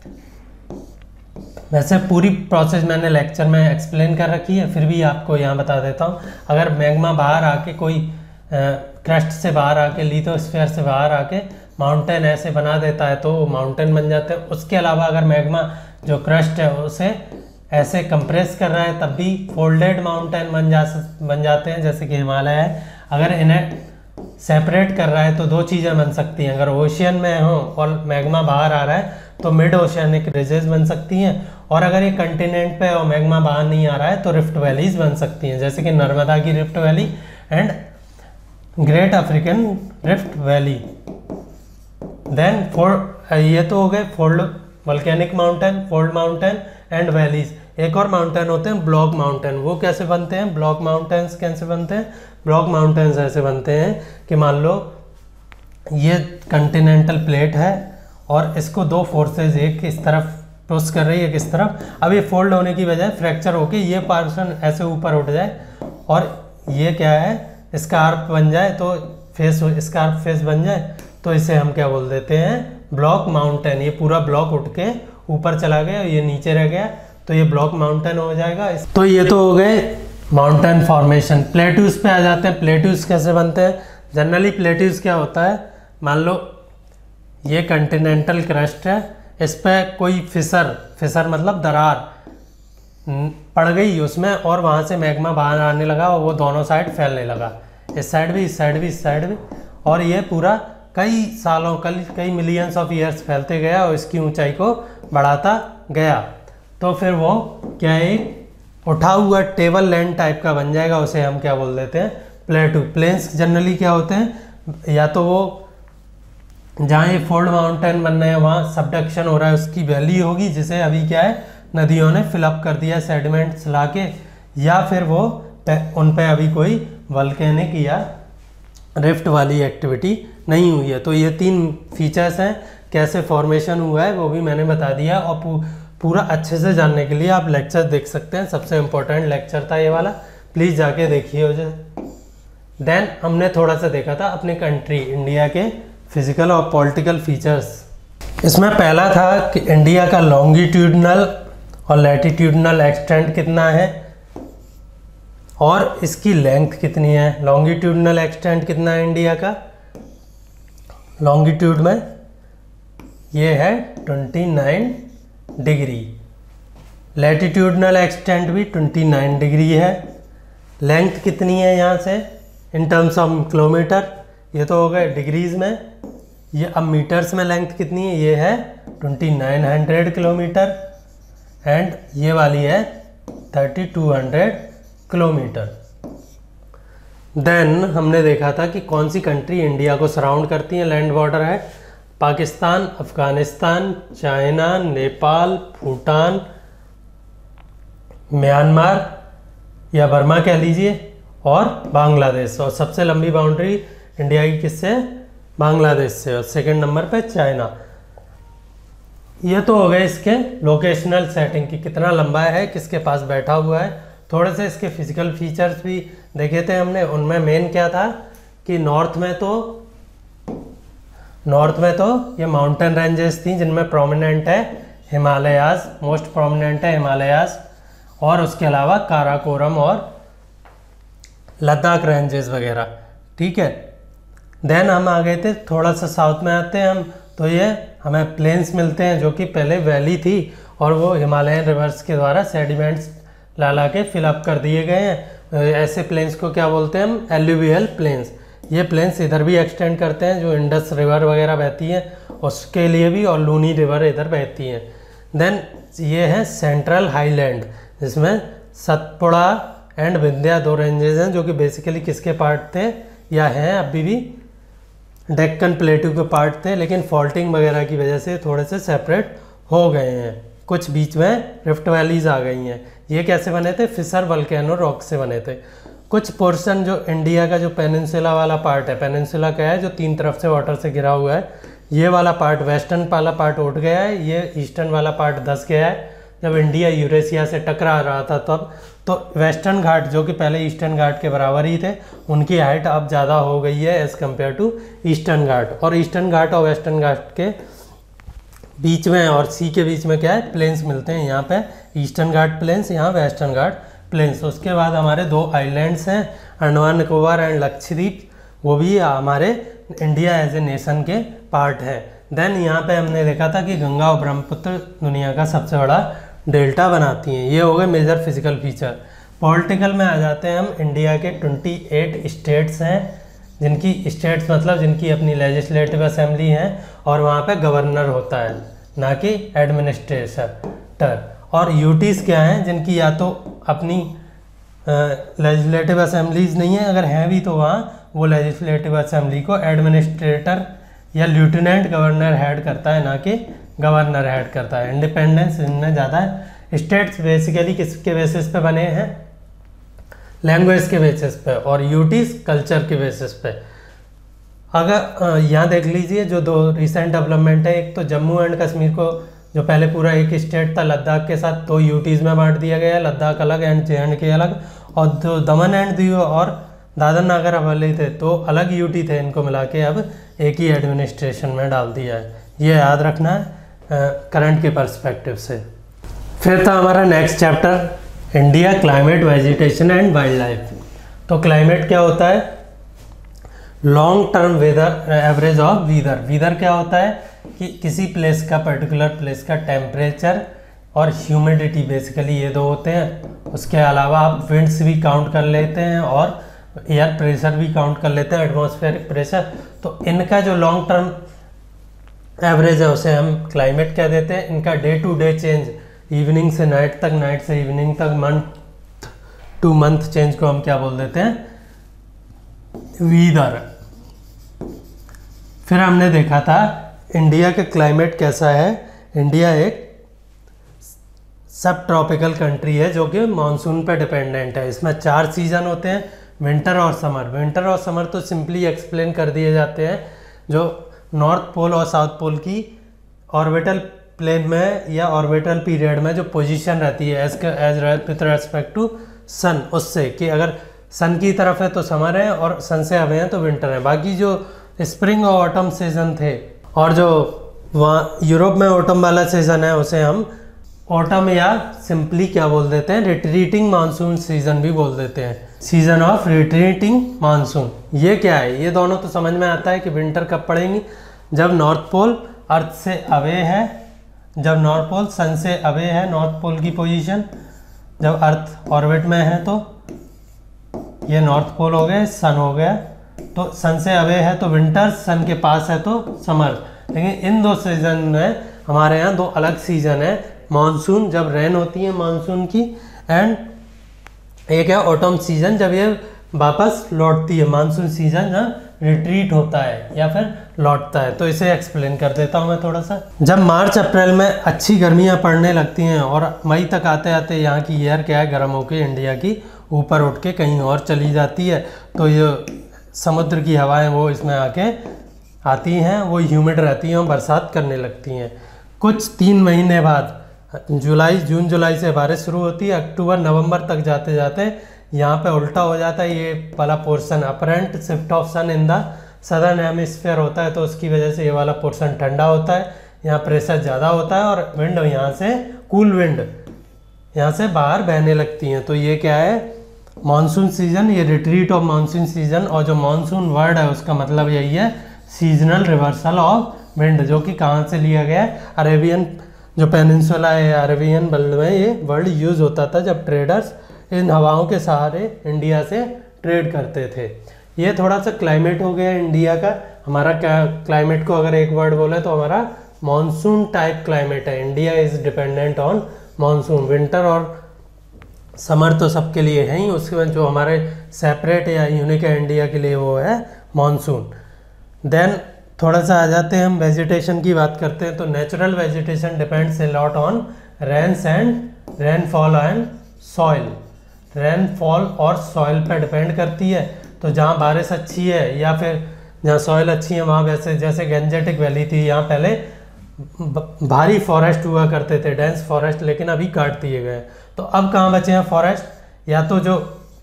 वैसे पूरी प्रोसेस मैंने लेक्चर में एक्सप्लेन कर रखी है, फिर भी आपको यहाँ बता देता हूँ। अगर मैग्मा बाहर आके, कोई क्रस्ट से बाहर आके, लिथोस्फीयर से बाहर आके माउंटेन ऐसे बना देता है तो माउंटेन बन जाते हैं। उसके अलावा अगर मैग्मा जो क्रस्ट है उसे ऐसे कंप्रेस कर रहा है तब भी फोल्डेड माउंटेन बन जाते हैं, जैसे कि हिमालय है। अगर इन्हें सेपरेट कर रहा है तो 2 चीज़ें बन सकती हैं। अगर ओशियन में हो और मैग्मा बाहर आ रहा है तो मिड ओशियनिक रिजेस बन सकती हैं, और अगर ये कंटिनेंट पे और मैग्मा बाहर नहीं आ रहा है तो रिफ्ट वैलीज बन सकती हैं, जैसे कि नर्मदा की rift valley and great African rift valley. Then ये तो हो गए fold volcanic mountain, fold mountain and valleys. एक और माउंटेन होते हैं ब्लॉक माउंटेन। वो कैसे बनते हैं, ब्लॉक माउंटेन्स कैसे बनते हैं, ब्लॉक माउंटेन्स ऐसे बनते हैं कि मान लो ये कंटिनेंटल प्लेट है और इसको 2 फोर्सेज, एक इस तरफ पुश कर रही है, एक इस तरफ। अब ये फोल्ड होने की बजाय फ्रैक्चर होके ये पोर्शन ऐसे ऊपर उठ जाए और ये क्या है, स्कार्प बन जाए, तो फेस, स्कार्प फेस बन जाए, तो इसे हम क्या बोल देते हैं, ब्लॉक माउंटेन। ये पूरा ब्लॉक उठ के ऊपर चला गया, ये नीचे रह गया, तो ये ब्लॉक माउंटेन हो जाएगा। तो ये तो हो गए माउंटेन फॉर्मेशन। प्लेट्यूज पे आ जाते हैं। प्लेट्यूज कैसे बनते हैं, जनरली प्लेट्यूज क्या होता है, मान लो ये कंटिनेंटल क्रस्ट है, इस पर कोई फिसर मतलब दरार पड़ गई उसमें और वहाँ से मैग्मा बाहर आने लगा और वो दोनों साइड फैलने लगा, इस साइड भी, इस साइड भी, इस साइड भी, और ये पूरा कई सालों कई मिलियंस ऑफ ईयर्स फैलते गया और इसकी ऊंचाई को बढ़ाता गया। तो फिर वो क्या एक उठा हुआ टेबल लैंड टाइप का बन जाएगा, उसे हम क्या बोल देते हैं, प्लेटू। प्लेन्स जनरली क्या होते हैं, या तो वो जहाँ ये फोल्ड माउंटेन बन रहे हैं वहाँ सबडक्शन हो रहा है, उसकी वैली होगी जिसे अभी क्या है नदियों ने फिलअप कर दिया सेडिमेंट्स लाके, या फिर वो उन पे अभी कोई वल्केनिक या रिफ्ट वाली एक्टिविटी नहीं हुई है। तो ये 3 फीचर्स हैं, कैसे फॉर्मेशन हुआ है वो भी मैंने बता दिया, और पूरा अच्छे से जानने के लिए आप लेक्चर देख सकते हैं। सबसे इम्पोर्टेंट लेक्चर था ये वाला, प्लीज़ जाके देखिए उसे। देन हमने थोड़ा सा देखा था अपने कंट्री इंडिया के फिजिकल और पॉलिटिकल फीचर्स। इसमें पहला था कि इंडिया का लॉन्गिट्यूडनल और लैटिट्यूडनल एक्सटेंट कितना है और इसकी लेंथ कितनी है। लॉन्गिट्यूडनल एक्सटेंट कितना है इंडिया का, लॉन्गिट्यूड में ये है 29 डिग्री, लैटिट्यूडनल एक्सटेंट भी 29 डिग्री है। लेंथ कितनी है यहाँ से इन टर्म्स ऑफ किलोमीटर, ये तो हो गए डिग्रीज में, ये अब मीटर्स में लेंथ कितनी है, ये है 2900 किलोमीटर, एंड ये वाली है 3200 किलोमीटर। देन हमने देखा था कि कौन सी कंट्री इंडिया को सराउंड करती है, लैंड बॉर्डर है पाकिस्तान, अफगानिस्तान, चाइना, नेपाल, भूटान, म्यांमार या बर्मा कह लीजिए, और बांग्लादेश। और सबसे लंबी बाउंड्री इंडिया की किससे, बांग्लादेश से, और सेकंड नंबर पे चाइना। ये तो हो गए इसके लोकेशनल सेटिंग की, कितना लंबा है, किसके पास बैठा हुआ है। थोड़े से इसके फिजिकल फीचर्स भी देखे थे हमने, उनमें मेन क्या था कि नॉर्थ में तो ये माउंटेन रेंजेस थी जिनमें प्रोमिनेंट है हिमालयाज, मोस्ट प्रोमिनेंट है हिमालयाज, और उसके अलावा काराकोरम और लद्दाख रेंजेस वगैरह, ठीक है। देन हम आ गए थे थोड़ा सा साउथ में आते हैं हम, तो ये हमें प्लेन्स मिलते हैं जो कि पहले वैली थी और वो हिमालयन रिवर्स के द्वारा सेडिमेंट्स ला के फिलअप कर दिए गए हैं। ऐसे प्लेन्स को क्या बोलते हैं हम, एल्यूवियल प्लेन्स। ये प्लेन्स इधर भी एक्सटेंड करते हैं, जो इंडस रिवर वगैरह बहती है उसके लिए भी, और लूनी रिवर इधर बहती हैं। देन ये है सेंट्रल हाईलैंड, जिसमें सतपुड़ा एंड विंध्या 2 रेंजेस हैं, जो कि बेसिकली किसके पार्ट थे या हैं अभी भी, डेक्कन प्लेटू के पार्ट थे, लेकिन फॉल्टिंग वगैरह की वजह से थोड़े से सेपरेट हो गए हैं, कुछ बीच में रिफ्ट वैलीज आ गई हैं। ये कैसे बने थे, फिसर वल्केनो रॉक से बने थे। कुछ पोर्शन जो इंडिया का जो पेनिनसुला वाला पार्ट है, पेनिनसुला क्या है जो 3 तरफ से वाटर से घिरा हुआ है, ये वाला पार्ट वेस्टर्न वाला पार्ट उठ गया है, ये ईस्टर्न वाला पार्ट धंस गया है। जब इंडिया यूरेशिया से टकरा रहा था तब, तो वेस्टर्न घाट जो कि पहले ईस्टर्न घाट के बराबर ही थे, उनकी हाइट अब ज़्यादा हो गई है as compare to eastern Ghat. और ईस्टर्न घाट और वेस्टर्न घाट के बीच में और सी के बीच में क्या है, प्लेन्स मिलते हैं। यहाँ पे ईस्टर्न घाट प्लेन्स, यहाँ वेस्टर्न घाट प्लेन्स। उसके बाद हमारे 2 आइलैंड्स हैं, अंडमान निकोबार एंड लक्षद्वीप, वो भी हमारे इंडिया एज ए नेशन के पार्ट है। देन यहाँ पे हमने देखा था कि गंगा और ब्रह्मपुत्र दुनिया का सबसे बड़ा डेल्टा बनाती हैं। ये हो गए मेजर फिजिकल फीचर। पॉलिटिकल में आ जाते हैं हम, इंडिया के 28 स्टेट्स हैं, जिनकी स्टेट्स मतलब जिनकी अपनी लेजिस्लेटिव असेंबली है, और वहाँ पे गवर्नर होता है, ना कि एडमिनिस्ट्रेटर। और यूटीज़ क्या हैं, जिनकी या तो अपनी लेजिस्लेटिव असेंबलीज नहीं है, अगर हैं भी तो वहाँ वो लेजिस्लेटिव असेंबली को एडमिनिस्ट्रेटर या लेफ्टिनेंट गवर्नर हेड करता है, ना कि गवर्नर हेड करता है। इंडिपेंडेंस इनमें ज़्यादा है। स्टेट्स बेसिकली किसके बेसिस पे बने हैं, लैंग्वेज के बेसिस पे, और यूटीज कल्चर के बेसिस पे। अगर यहाँ देख लीजिए जो 2 रिसेंट डेवलपमेंट है, एक तो जम्मू एंड कश्मीर को, जो पहले पूरा एक स्टेट था लद्दाख के साथ, 2 यूटीज़ में बांट दिया गया, लद्दाख अलग एंड JNK अलग, और जो दमन एंड दीव और दादर नागर हवेली थे तो अलग यूटी थे, इनको मिला के अब एक ही एडमिनिस्ट्रेशन में डाल दिया है। ये याद रखना है करंट के पर्सपेक्टिव से। फिर था हमारा next chapter, India climate, vegetation and wild life. तो क्लाइमेट क्या होता है, long term weather, average of weather. Weather क्या होता है कि किसी प्लेस का, पर्टिकुलर प्लेस का टेम्परेचर और ह्यूमिडिटी, बेसिकली ये दो होते हैं। उसके अलावा आप विंड्स भी काउंट कर लेते हैं और एयर प्रेशर भी काउंट कर लेते हैं, एटमॉस्फेरिक प्रेशर। तो इनका जो लॉन्ग टर्म एवरेज है उसे हम क्लाइमेट कह देते हैं। इनका day to day change, evening से नाइट तक, नाइट से इवनिंग तक, मंथ टू मंथ चेंज को हम क्या बोल देते हैं, वीदर। फिर हमने देखा था इंडिया का क्लाइमेट कैसा है। इंडिया एक सब ट्रॉपिकल कंट्री है जो कि मानसून पे डिपेंडेंट है। इसमें 4 सीज़न होते हैं, विंटर और समर। विंटर और समर तो सिंपली एक्सप्लेन कर दिए जाते हैं, जो नॉर्थ पोल और साउथ पोल की ऑर्बिटल प्लेन में या ऑर्बिटल पीरियड में जो पोजीशन रहती है as with respect to sun, उससे कि अगर सन की तरफ है तो समर है और सन से अवे हैं तो विंटर है। बाकी जो स्प्रिंग और ऑटम सीजन थे और जो वहाँ यूरोप में ऑटम वाला सीजन है उसे हम ऑटम या सिंपली क्या बोल देते हैं, रिट्रीटिंग मानसून सीजन भी बोल देते हैं, सीजन ऑफ रिट्रीटिंग मानसून। ये क्या है, ये दोनों तो समझ में आता है कि विंटर कब पड़ेंगी, जब नॉर्थ पोल अर्थ से अवे है, जब नॉर्थ पोल सन से अवे है, नॉर्थ पोल की पोजीशन, जब अर्थ ऑर्बिट में है तो ये नॉर्थ पोल हो गए, सन हो गया, तो सन से अवे है तो विंटर, सन के पास है तो समर। लेकिन इन दो सीजन में हमारे यहाँ 2 अलग सीजन है, मानसून जब रेन होती है मानसून की, एंड एक है ऑटम सीजन जब ये वापस लौटती है, मानसून सीजन जब रिट्रीट होता है या फिर लौटता है। तो इसे एक्सप्लेन कर देता हूँ मैं थोड़ा सा। जब मार्च अप्रैल में अच्छी गर्मियाँ पड़ने लगती हैं और मई तक आते आते यहाँ की एयर क्या है, गर्म होकर इंडिया की ऊपर उठ के कहीं और चली जाती है, तो ये समुद्र की हवाएं वो इसमें आके आती हैं, वो ह्यूमिड रहती हैं और बरसात करने लगती हैं। कुछ 3 महीने बाद जून जुलाई से बारिश शुरू होती है, अक्टूबर नवंबर तक जाते जाते यहाँ पे उल्टा हो जाता है। ये वाला portion apparent shift of sun in the southern hemisphere होता है, तो उसकी वजह से ये वाला पोर्शन ठंडा होता है, यहाँ प्रेशर ज़्यादा होता है और विंड यहाँ से कूल विंड यहाँ से बाहर बहने लगती हैं। तो ये क्या है, मानसून सीजन, ये रिट्रीट ऑफ मानसून सीजन। और जो मानसून वर्ड है उसका मतलब यही है, सीजनल रिवर्सल ऑफ विंड, जो कि कहाँ से लिया गया है, अरेबियन जो पेनिनसुला है, अरेबियन वर्ल्ड में ये वर्ड यूज़ होता था जब ट्रेडर्स इन हवाओं के सहारे इंडिया से ट्रेड करते थे। ये थोड़ा सा क्लाइमेट हो गया इंडिया का। हमारा क्लाइमेट को अगर एक वर्ड बोले तो हमारा मानसून टाइप क्लाइमेट है। India is dependent on monsoon. Winter और समर तो सबके लिए है ही, उसके बाद जो हमारे सेपरेट या यूनिक है इंडिया के लिए वो है मानसून। देन थोड़ा सा आ जाते हैं हम वेजिटेशन की बात करते हैं। तो natural vegetation depends a lot on rains and rainfall and soil. Rainfall और सॉइल पर डिपेंड करती है। तो जहाँ बारिश अच्छी है या फिर जहाँ सॉइल अच्छी है वहाँ वैसे जैसे गंजेटिक वैली थी, यहाँ पहले भारी फॉरेस्ट हुआ करते थे, डेंस फॉरेस्ट, लेकिन अभी काट दिए गए। तो अब कहाँ बचे हैं फॉरेस्ट, या तो जो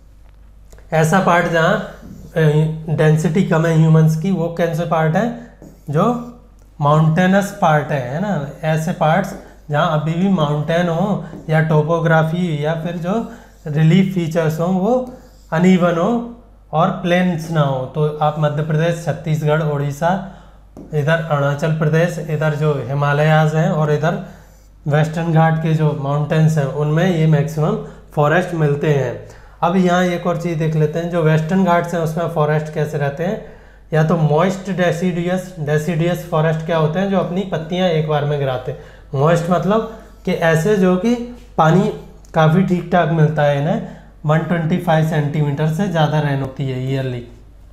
ऐसा पार्ट जहाँ डेंसिटी कम है ह्यूमंस की, वो कौन से पार्ट है, जो माउंटेनस पार्ट है ना, ऐसे पार्ट्स जहाँ अभी भी माउंटेन हो या टोपोग्राफी या फिर जो रिलीफ फीचर्स हों वो अनइवन हो और प्लेन्स ना हो। तो आप मध्य प्रदेश, छत्तीसगढ़, उड़ीसा, इधर अरुणाचल प्रदेश, इधर जो हिमालयाज हैं और इधर वेस्टर्न घाट के जो माउंटेन्स हैं उनमें ये मैक्सिमम फॉरेस्ट मिलते हैं। अब यहाँ एक और चीज़ देख लेते हैं, जो वेस्टर्न घाट्स हैं उसमें फॉरेस्ट कैसे रहते हैं, या तो मॉइस्ट डेसिडियस। डेसिडियस फॉरेस्ट क्या होते हैं, जो अपनी पत्तियाँ एक बार में गिराते हैं। मॉइस्ट मतलब कि ऐसे जो कि पानी काफ़ी ठीक ठाक मिलता है इन्हें, 125 सेंटीमीटर से ज़्यादा रेन होती है ईयरली।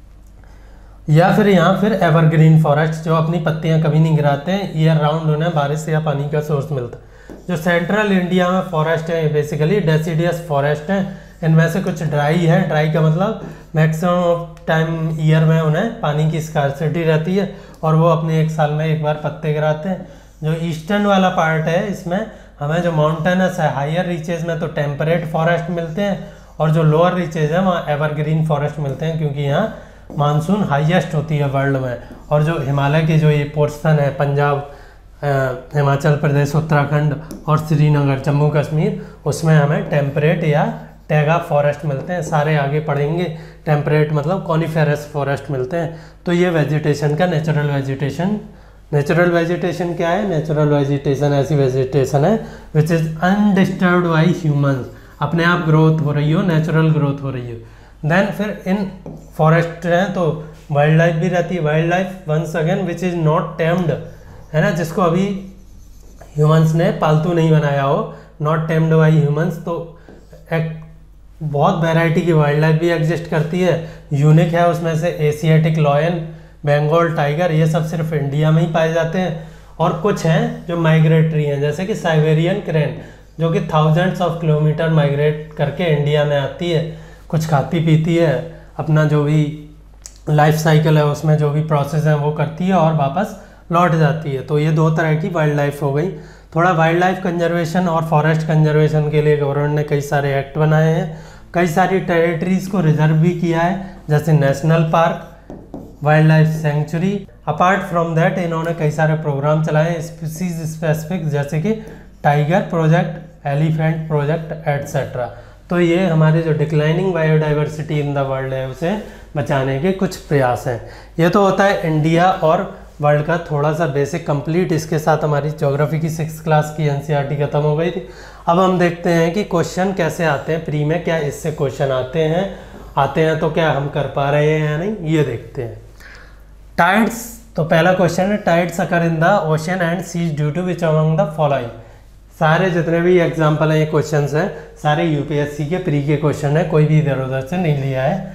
या फिर यहाँ फिर एवरग्रीन फॉरेस्ट, जो अपनी पत्तियाँ कभी नहीं गिराते हैं, ईयर राउंड उन्हें बारिश या पानी का सोर्स मिलता है। जो सेंट्रल इंडिया में फॉरेस्ट है बेसिकली डेसिडियस फॉरेस्ट हैं। इनमें से कुछ ड्राई है, ड्राई का मतलब मैक्सिमम ऑफ टाइम ईयर में उन्हें पानी की स्कार्सिटी रहती है और वो अपने 1 साल में एक बार पत्ते गिराते हैं। जो ईस्टर्न वाला पार्ट है इसमें हमें जो माउंटेनस है, हायर रीचेज में तो टेम्परेट फॉरेस्ट मिलते हैं और जो लोअर रीचेज है वहाँ एवरग्रीन फॉरेस्ट मिलते हैं, क्योंकि यहाँ मानसून हाईएस्ट होती है वर्ल्ड में। और जो हिमालय के जो ये पोर्शन है, पंजाब, हिमाचल प्रदेश, उत्तराखंड और श्रीनगर, जम्मू कश्मीर, उसमें हमें टेम्परेट या टैगा फॉरेस्ट मिलते हैं। सारे आगे पढ़ेंगे, टेम्परेट मतलब कॉनिफेरस फॉरेस्ट मिलते हैं। तो ये वेजिटेशन का नेचुरल वेजिटेशन नेचुरल वेजिटेशन क्या है? नेचुरल वेजिटेशन ऐसी वेजिटेशन है which is undisturbed by humans, अपने आप ग्रोथ हो रही हो, नेचुरल ग्रोथ हो रही हो। देन फिर इन फॉरेस्ट हैं तो वाइल्ड लाइफ भी रहती है। Wild life once again which is not tamed, है ना, जिसको अभी ह्यूमंस ने पालतू नहीं बनाया हो, नॉट टेम्ड बाई ह्यूमंस। तो एक बहुत वैरायटी की वाइल्ड लाइफ भी एग्जिस्ट करती है। यूनिक है उसमें से एशियाटिक लॉयन, बंगाल टाइगर, ये सब सिर्फ इंडिया में ही पाए जाते हैं। और कुछ हैं जो माइग्रेटरी हैं, जैसे कि साइबेरियन क्रेन, जो कि थाउजेंड्स ऑफ किलोमीटर माइग्रेट करके इंडिया में आती है, कुछ खाती पीती है, अपना जो भी लाइफ साइकिल है उसमें जो भी प्रोसेस है वो करती है और वापस लौट जाती है। तो ये दो तरह की वाइल्ड लाइफ हो गई। थोड़ा वाइल्ड लाइफ कंजर्वेशन और फॉरेस्ट कंजर्वेशन के लिए गवर्नमेंट ने कई सारे एक्ट बनाए हैं, कई सारी टेरिटरीज़ को रिजर्व भी किया है, जैसे national park, wild life sanctuary. Apart from that इन्होंने कई सारे प्रोग्राम चलाए हैं स्पीसीज स्पेसिफिक, जैसे कि tiger project, elephant project etcetera. तो ये हमारे जो declining biodiversity in the world है उसे बचाने के कुछ प्रयास हैं। ये तो होता है इंडिया और वर्ल्ड का थोड़ा सा बेसिक कंप्लीट। इसके साथ हमारी ज्योग्राफी की 6th क्लास की एनसीईआरटी खत्म हो गई थी। अब हम देखते हैं कि क्वेश्चन कैसे आते हैं प्री में, क्या इससे क्वेश्चन आते हैं तो क्या हम कर पा रहे हैं या नहीं, ये देखते हैं। टाइड्स, तो पहला क्वेश्चन है tides occur in the ocean and seas due to which among the following. सारे जितने भी एग्जाम्पल हैं ये क्वेश्चन हैं सारे यूपीएससी के प्री के क्वेश्चन है, कोई भी इधर उधर से नहीं लिया है।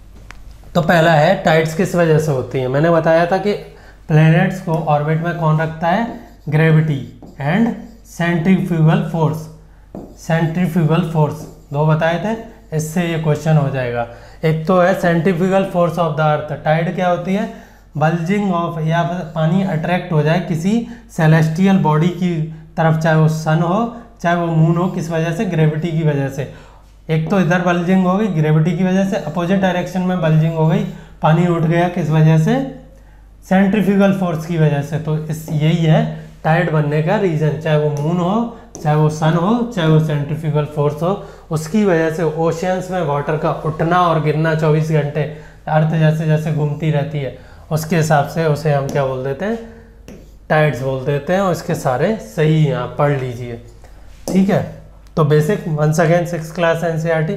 तो पहला है टाइड्स किस वजह से होती है। मैंने बताया था कि प्लैनेट्स को ऑर्बिट में कौन रखता है? Gravity and centrifugal force. Centrifugal force दो बताए थे, इससे ये क्वेश्चन हो जाएगा। एक तो है centrifugal force of the earth. Tide क्या होती है? बल्जिंग ऑफ, या पानी अट्रैक्ट हो जाए किसी सेलेस्टियल बॉडी की तरफ, चाहे वो सन हो चाहे वो मून हो, किस वजह से? ग्रेविटी की वजह से। एक तो इधर बल्जिंग हो गई ग्रेविटी की वजह से, अपोजिट डायरेक्शन में बल्जिंग हो गई, पानी उठ गया, किस वजह से? सेंट्रीफ्यूगल फोर्स की वजह से। तो यही है टाइड बनने का रीजन, चाहे वो मून हो, चाहे वो सन हो, चाहे वो सेंट्रीफ्यूगल फोर्स हो, उसकी वजह से ओशियंस में वाटर का उठना और गिरना 24 घंटे, अर्थ जैसे जैसे घूमती रहती है उसके हिसाब से उसे हम क्या बोल देते हैं? टाइड्स बोल देते हैं। और इसके सारे सही हैं, आप पढ़ लीजिए, ठीक है। तो basic once again 6th class NCERT.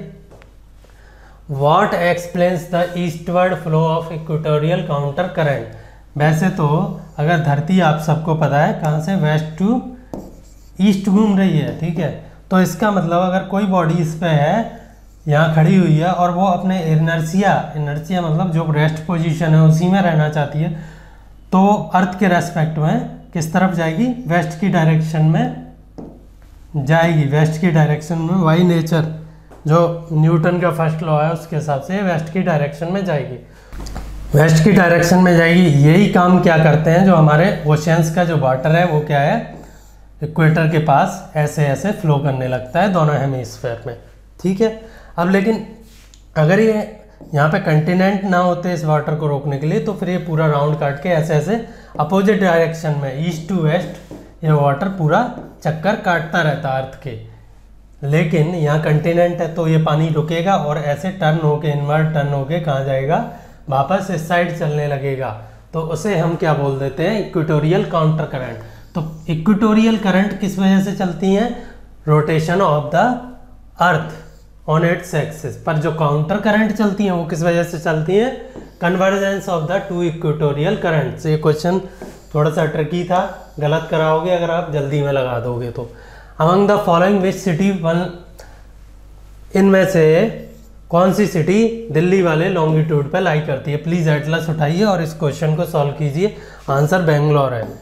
What explains the eastward flow of equatorial counter current. वैसे तो अगर धरती आप सबको पता है कहाँ से वेस्ट टू ईस्ट घूम रही है, ठीक है, तो इसका मतलब अगर कोई बॉडी इस पे है, यहाँ खड़ी हुई है और वो अपने इनर्शिया मतलब जो रेस्ट पोजीशन है उसी में रहना चाहती है, तो अर्थ के रेस्पेक्ट में किस तरफ जाएगी? वेस्ट की डायरेक्शन में जाएगी, वेस्ट की डायरेक्शन में। बाई नेचर जो न्यूटन का फर्स्ट लॉ है उसके हिसाब से वेस्ट की डायरेक्शन में जाएगी, वेस्ट की डायरेक्शन में जाएगी। यही काम क्या करते हैं जो हमारे ओशियंस का जो वाटर है वो क्या है? इक्वेटर के पास ऐसे ऐसे फ्लो करने लगता है दोनों हेमिस्फीयर में, ठीक है। अब लेकिन अगर ये यहाँ पे कंटिनेंट ना होते इस वाटर को रोकने के लिए, तो फिर ये पूरा राउंड काट के ऐसे ऐसे अपोजिट डायरेक्शन में ईस्ट टू वेस्ट ये वाटर पूरा चक्कर काटता रहता अर्थ के। लेकिन यहाँ कंटिनेंट है तो ये पानी रुकेगा और ऐसे टर्न होके, इनवर्ट टर्न होके कहाँ जाएगा? वापस इस साइड चलने लगेगा। तो उसे हम क्या बोल देते हैं? Equatorial counter current. तो इक्वेटोरियल करंट किस वजह से चलती हैं? Rotation of the earth on its axis. पर जो काउंटर करंट चलती हैं वो किस वजह से चलती हैं? Convergence of the two equatorial currents. ये क्वेश्चन थोड़ा सा ट्रिकी था, गलत कराओगे अगर आप जल्दी में लगा दोगे तो। Among the following which city one, इनमें से कौन सी सिटी दिल्ली वाले लॉन्गिट्यूड पे लाई करती है? प्लीज एटलस उठाइए और इस क्वेश्चन को सॉल्व कीजिए। आंसर बेंगलोर है।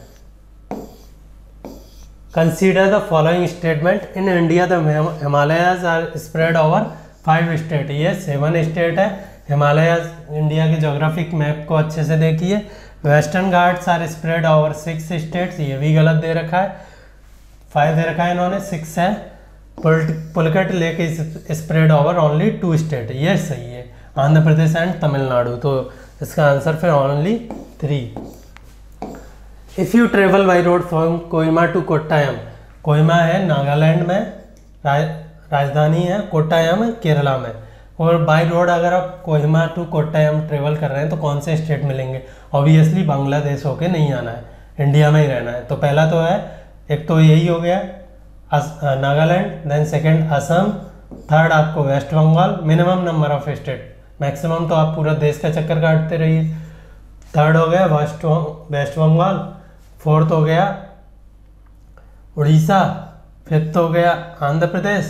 Consider the following statement. In India the Himalayas are spread over 5 state. ये 7 स्टेट है। हिमालयाज इंडिया के जोग्राफिक मैप को अच्छे से देखिए। Western Ghats are spread over 6 states. ये भी गलत दे रखा है, 5 दे रखा है इन्होंने, 6 है। Pulicat lake is spread over only 2 state. ये सही है, आंध्र प्रदेश एंड तमिलनाडु। तो इसका आंसर फिर only 3। If you travel by road from Kohima to Kottayam. Kohima है नागालैंड में, राजधानी है, कोट्टायम है केरला में। और बाई रोड अगर आप कोहिमा टू कोट्टायम ट्रेवल कर रहे हैं तो कौन से स्टेट मिलेंगे? ऑब्वियसली बांग्लादेश होके नहीं आना है, इंडिया में ही रहना है। तो पहला तो है, एक तो यही हो गया Nagaland, then second Assam, third आपको west Bengal, minimum number of state, maximum तो आप पूरा देश का चक्कर काटते रहिए। थर्ड हो गया वेस्ट बंगाल, फोर्थ हो गया उड़ीसा, फिफ्थ हो गया आंध्र प्रदेश,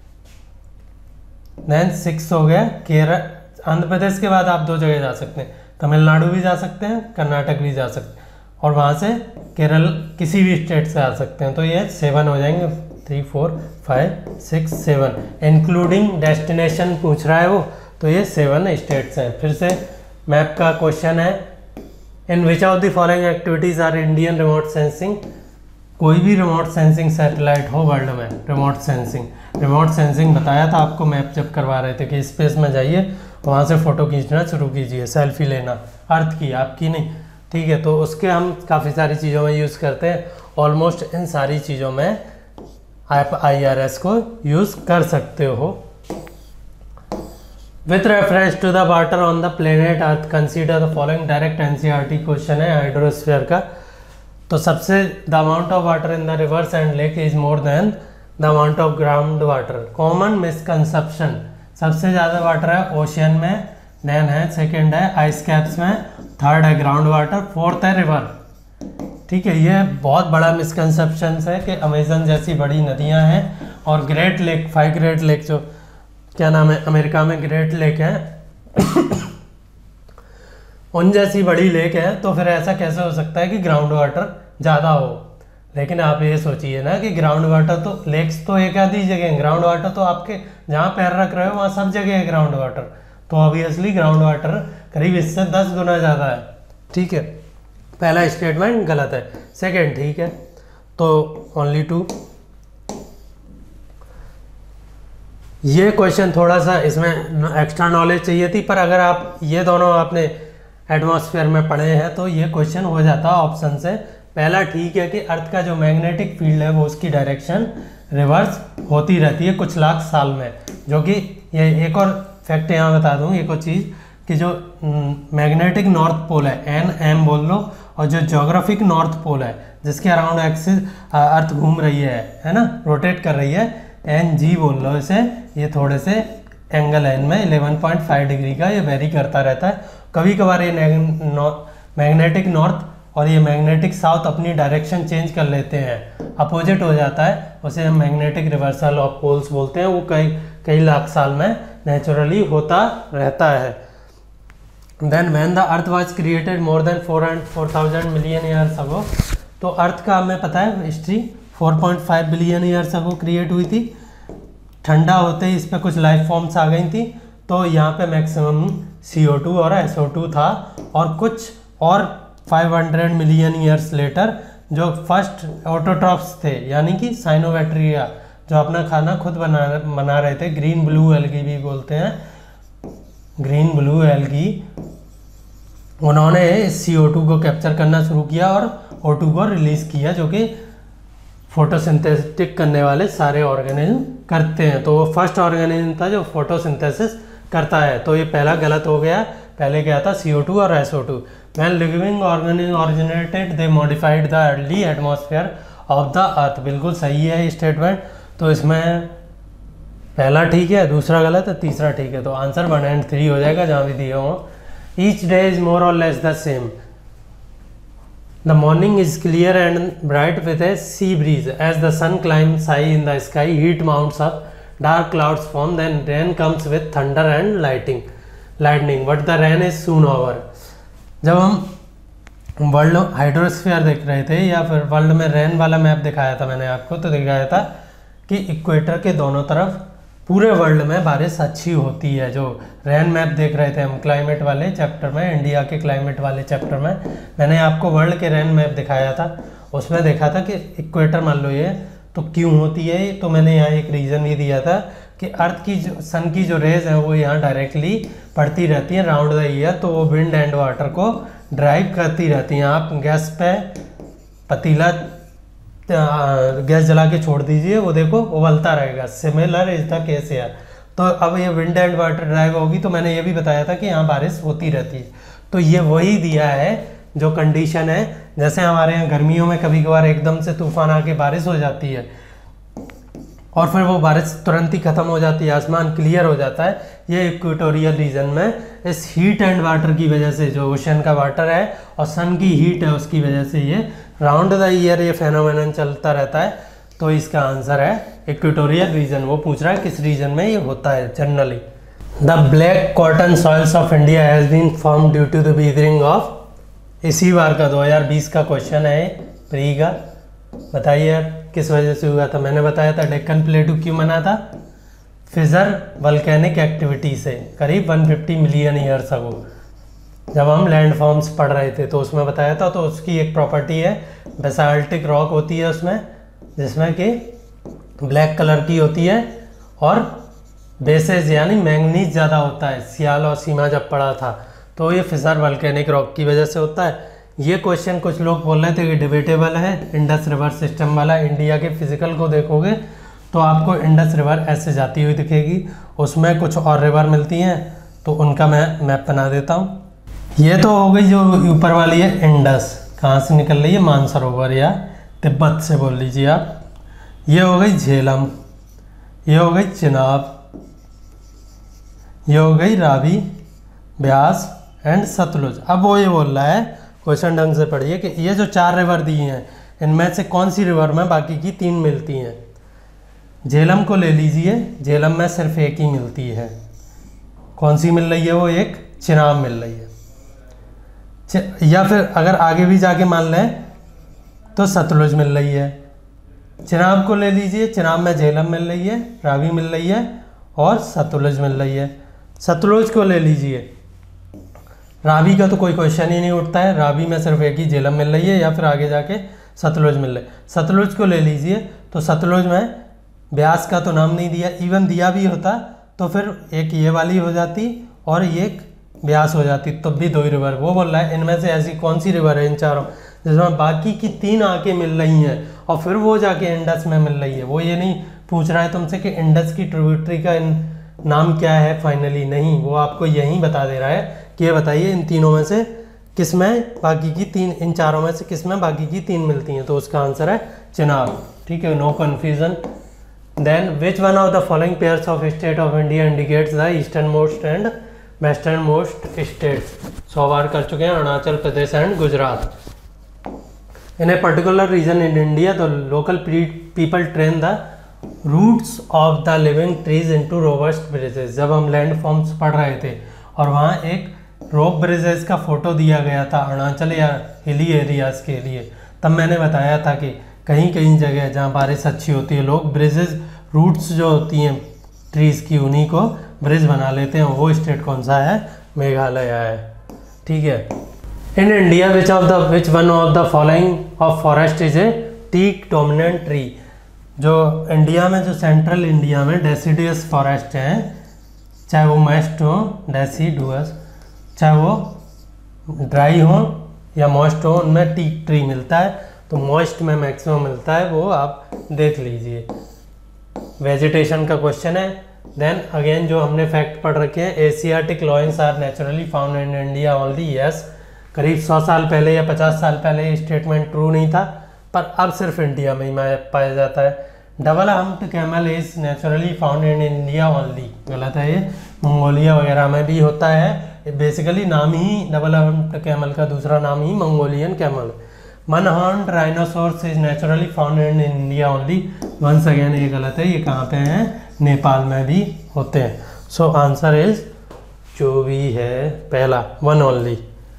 देन सिक्स हो गया केरल। आंध्र प्रदेश के बाद आप 2 जगह जा सकते हैं, तमिलनाडु भी जा सकते हैं, कर्नाटक भी जा सकते हैं, और वहाँ से केरल किसी भी स्टेट से आ सकते हैं। तो ये 7 हो जाएंगे, 3 4 5 6 7, इंक्लूडिंग डेस्टिनेशन पूछ रहा है वो, तो ये 7 स्टेट्स हैं। फिर से मैप का क्वेश्चन है, in which of the following activities are Indian remote sensing. कोई भी रिमोट सेंसिंग सैटेलाइट हो वर्ल्ड में, रिमोट सेंसिंग बताया था आपको मैप जब करवा रहे थे कि स्पेस में जाइए, वहाँ से फ़ोटो खींचना शुरू कीजिए, सेल्फी लेना, अर्थ की, आपकी नहीं, ठीक है। तो उसके हम काफ़ी सारी चीज़ों में यूज़ करते हैं, ऑलमोस्ट इन सारी चीज़ों में आप IRS को यूज़ कर सकते हो। With reference to the water on the planet earth consider the following, direct NCERT question है हाइड्रोस्फीयर का। तो सबसे the amount of water in the rivers and lake is more than the amount of ground water. Common misconception, सबसे ज़्यादा water है ocean में, then है second है आइस कैप्स में, थर्ड है ग्राउंड वाटर, फोर्थ है रिवर। ठीक है, ये बहुत बड़ा मिसकंसेप्शन है कि अमेजन जैसी बड़ी नदियां हैं और ग्रेट लेक, 5 ग्रेट लेक जो क्या नाम है अमेरिका में ग्रेट लेक है उन जैसी बड़ी लेक है, तो फिर ऐसा कैसे हो सकता है कि ग्राउंड वाटर ज़्यादा हो। लेकिन आप ये सोचिए ना कि ग्राउंड वाटर तो लेक्स तो एक आधी जगह है, ग्राउंड वाटर तो आपके जहाँ पैर रख रहे हो वहाँ सब जगह है ग्राउंड वाटर, तो ऑब्वियसली ग्राउंड वाटर करीब इससे 10 गुना ज़्यादा है। ठीक है, पहला स्टेटमेंट गलत है, सेकंड ठीक है, तो ओनली 2। ये क्वेश्चन थोड़ा सा इसमें एक्स्ट्रा नॉलेज चाहिए थी, पर अगर आप ये दोनों आपने एटमॉस्फेयर में पढ़े हैं तो ये क्वेश्चन हो जाता ऑप्शन से। पहला ठीक है कि अर्थ का जो मैग्नेटिक फील्ड है वो उसकी डायरेक्शन रिवर्स होती रहती है कुछ लाख साल में, जो कि ये एक और फैक्ट यहाँ बता दूँ, एक और चीज़ कि जो मैग्नेटिक नॉर्थ पोल है NM बोल लो, और जो ज्योग्राफिक नॉर्थ पोल है जिसके अराउंड एक्सिस अर्थ घूम रही है ना, रोटेट कर रही है, NG बोल लो इसे, ये थोड़े से एंगल है इनमें 11.5 डिग्री का, ये वेरी करता रहता है। कभी कभार ये मैग्नेटिक नॉर्थ और ये मैग्नेटिक साउथ अपनी डायरेक्शन चेंज कर लेते हैं, अपोजिट हो जाता है, उसे हम मैग्नेटिक रिवर्सल ऑफ पोल्स बोलते हैं। वो कई लाख साल में नेचुरली होता रहता है। Then when the earth was created more than 4,000 million years ago, तो अर्थ का हमें पता है history 4.5 billion years ago create हुई थी। ठंडा होते ही इस पर कुछ लाइफ फॉर्म्स आ गई थी, तो यहाँ पे मैक्सिमम CO2 और SO2 था, और कुछ और 500 मिलियन ईयर्स लेटर जो फर्स्ट ऑटोट्रॉफ्स थे, यानी कि साइनोबैक्टीरिया जो अपना खाना खुद बना रहे थे, ग्रीन ब्लू एल्गी भी बोलते हैं, ग्रीन ब्लू एल्गी, उन्होंने CO2 को कैप्चर करना शुरू किया और O2 को रिलीज़ किया, जो कि फोटोसिंथेटिक करने वाले सारे ऑर्गेनिज्म करते हैं। तो वो फर्स्ट ऑर्गेनिज्म था जो फोटोसिंथेसिस करता है। तो ये पहला गलत हो गया, पहले क्या था CO2 और SO2। When living organism originated they modified the early atmosphere of the earth. बिल्कुल सही है ये स्टेटमेंट, तो इसमें पहला ठीक है, दूसरा गलत है, तीसरा ठीक है, तो आंसर 1 और 3 हो जाएगा जहाँ भी दिए हों। ईच डे इज मोर और less the same. The morning is clear and bright with a sea breeze. As the sun climbs high in the sky, heat mounts up, dark clouds form, then rain comes with thunder and lightning. But the rain is soon over. जब हम world hydrosphere देख रहे थे या फिर world में rain वाला map दिखाया था मैंने आपको, तो दिखाया था कि इक्वेटर के दोनों तरफ पूरे वर्ल्ड में बारिश अच्छी होती है। जो रेन मैप देख रहे थे हम क्लाइमेट वाले चैप्टर में, इंडिया के क्लाइमेट वाले चैप्टर में मैंने आपको वर्ल्ड के रेन मैप दिखाया था, उसमें देखा था कि इक्वेटर मान लो ये तो क्यों होती है, तो मैंने यहाँ एक रीज़न भी दिया था कि अर्थ की जो सन की जो रेज है वो यहाँ डायरेक्टली पड़ती रहती है राउंड द ईयर, तो वो विंड एंड वाटर को ड्राइव करती रहती हैं। आप गैस पे पतीला गैस जला के छोड़ दीजिए, वो देखो उबलता रहेगा, सिमिलर इज द केस यार। तो अब ये विंड एंड वाटर ड्राइव होगी, तो मैंने ये भी बताया था कि यहाँ बारिश होती रहती है, तो ये वही दिया है जो कंडीशन है, जैसे हमारे यहाँ गर्मियों में कभी कभार एकदम से तूफान आके बारिश हो जाती है और फिर वो बारिश तुरंत ही ख़त्म हो जाती है, आसमान क्लियर हो जाता है, ये इक्वेटोरियल रीजन में इस हीट एंड वाटर की वजह से, जो ओशन का वाटर है और सन की हीट है उसकी वजह से ये राउंड द ईयर ये फेनोमेनन चलता रहता है। तो इसका आंसर है इक्वेटोरियल रीजन। वो पूछ रहा है किस रीजन में ये होता है generally. The black cotton soils of India has been form due to the weathering of, इसी बार का 2020 का क्वेश्चन है प्री का। बताइए यार किस वजह से हुआ था। मैंने बताया था डेक्कन प्लेटू क्यों बना था, फिजर वल्केनिक एक्टिविटी से करीब 150 मिलियन ईयर्स अगो, जब हम लैंड फॉर्म्स पढ़ रहे थे तो उसमें बताया था। तो उसकी एक प्रॉपर्टी है, बेसाल्टिक रॉक होती है उसमें, जिसमें कि ब्लैक कलर की होती है और बेसेस यानी मैंगनीज ज़्यादा होता है। सियाल और सीमा जब पढ़ा था तो ये फिजर वल्केनिक रॉक की वजह से होता है। ये क्वेश्चन कुछ लोग बोल रहे थे कि डिबेटेबल है, इंडस रिवर सिस्टम वाला। इंडिया के फिजिकल को देखोगे तो आपको इंडस रिवर ऐसे जाती हुई दिखेगी, उसमें कुछ और रिवर मिलती हैं, तो उनका मैं मैप बना देता हूँ। ये तो हो गई जो ऊपर वाली है इंडस, कहाँ से निकल रही है, मानसरोवर या तिब्बत से बोल लीजिए आप। ये हो गई झेलम, ये हो गई चिनाब, ये हो गई रावी, ब्यास एंड सतलुज। अब वो ये बोल रहा है, क्वेश्चन ढंग से पढ़िए, कि ये जो 4 रिवर दी हैं इनमें से कौन सी रिवर में बाकी की 3 मिलती हैं। झेलम को ले लीजिए, झेलम में सिर्फ एक ही मिलती है। कौन सी मिल रही है वो, एक चिनाब मिल रही है। या फिर अगर आगे भी जाके मान लें तो सतलुज मिल रही है। चिनाब को ले लीजिए, चिनाब में झेलम मिल रही है, रावी मिल रही है और सतलुज मिल रही है। सतलुज को ले लीजिए, रावी का तो कोई क्वेश्चन ही नहीं उठता है, रावी में सिर्फ एक ही झेलम मिल रही है या फिर आगे जाके सतलुज मिल रही है। सतलुज को ले लीजिए तो सतलुज में ब्यास का तो नाम नहीं दिया, इवन दिया भी होता तो फिर एक ये वाली हो जाती और एक ब्यास हो जाती, तब भी 2 ही रिवर। वो बोल रहा है इनमें से ऐसी कौन सी रिवर है इन चारों जिसमें बाकी की 3 आके मिल रही हैं और फिर वो जाके इंडस में मिल रही है। वो ये नहीं पूछ रहा है तुमसे कि इंडस की ट्रिब्यूटरी का नाम क्या है फाइनली, नहीं, वो आपको यही बता दे रहा है कि ये बताइए इन तीनों में से किस में बाकी की 3, इन चारों में से किस में बाकी की 3 मिलती हैं। तो उसका आंसर है चिनाब। ठीक है, no confusion. Then which one of the following pairs of state of India indicates the eastern most and western most states. 100 बार कर चुके हैं, Arunachal Pradesh and Gujarat. In a particular region in India the local people train the roots of the living trees into robust bridges. जब हम land forms पढ़ रहे थे और वहाँ एक रोप ब्रिजेस का फोटो दिया गया था अरुणाचल या हिली एरियाज़ के लिए, तब मैंने बताया था कि कहीं कहीं जगह जहाँ बारिश अच्छी होती है लोग ब्रिजेस, रूट्स जो होती हैं ट्रीज़ की, उन्हीं को ब्रिज बना लेते हैं। वो स्टेट कौन सा है, मेघालय है। ठीक है। In India which one of the following of forest is a teak dominant tree. जो इंडिया में, जो सेंट्रल इंडिया में डेसिडुअस फॉरेस्ट हैं, चाहे वो मॉइस्ट हो, डेसिडुअस, चाहे वो ड्राई हो या मॉइस्ट हो, उनमें टीक ट्री मिलता है। तो मॉइस्ट में मैक्सिमम मिलता है, वो आप देख लीजिए। वेजिटेशन का क्वेश्चन है। देन अगेन जो हमने फैक्ट पढ़ रखे हैं, Asiatic lions are naturally found in India only. Yes, करीब 100 साल पहले या 50 साल पहले ये स्टेटमेंट ट्रू नहीं था, पर अब सिर्फ इंडिया में ही पाया जाता है। Double humped camel is naturally found in India only, गलत है ये, मंगोलिया वगैरह में भी होता है। बेसिकली नाम ही डबल हम्प्ड कैमल का दूसरा नाम ही Mongolian camel. One horned rhinoceros is naturally found in India only. Once again ये गलत है, ये कहाँ पे हैं, नेपाल में भी होते हैं। सो आंसर इज जो भी है पहला, वन ओनली।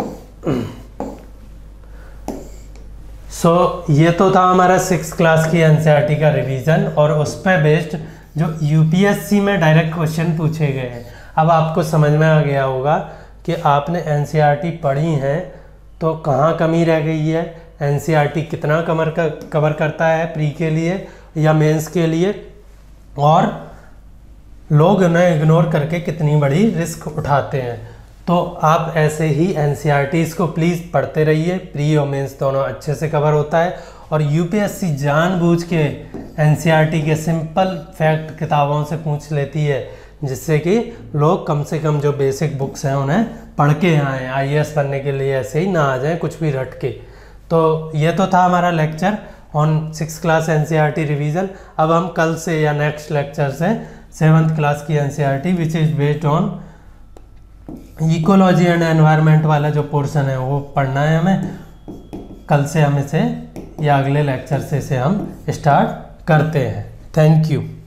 सो ये तो था हमारा 6th क्लास की एनसीईआरटी का रिवीजन, और उस पर बेस्ड जो यूपीएससी में डायरेक्ट क्वेश्चन पूछे गए हैं। अब आपको समझ में आ गया होगा कि आपने एनसीईआरटी पढ़ी है तो कहाँ कमी रह गई है, एनसीईआरटी कितना कवर करता है प्री के लिए या मेंस के लिए, और लोग उन्हें इग्नोर करके कितनी बड़ी रिस्क उठाते हैं। तो आप ऐसे ही एनसीईआरटीज़ को प्लीज़ पढ़ते रहिए, प्री और मेंस दोनों अच्छे से कवर होता है। और यूपीएससी जानबूझ के एनसीईआरटी के सिंपल फैक्ट किताबों से पूछ लेती है जिससे कि लोग कम से कम जो बेसिक बुक्स हैं उन्हें पढ़ के आएँ, आईएएस बनने के लिए ऐसे ही ना आ जाएं कुछ भी रट के। तो ये तो था हमारा lecture on 6th class NCERT revision. अब हम कल से या नेक्स्ट लेक्चर से 7th क्लास की NCERT which is based on ecology and environment वाला जो पोर्शन है वो पढ़ना है हमें। कल से हम इसे या अगले लेक्चर से इसे हम स्टार्ट करते हैं। Thank you.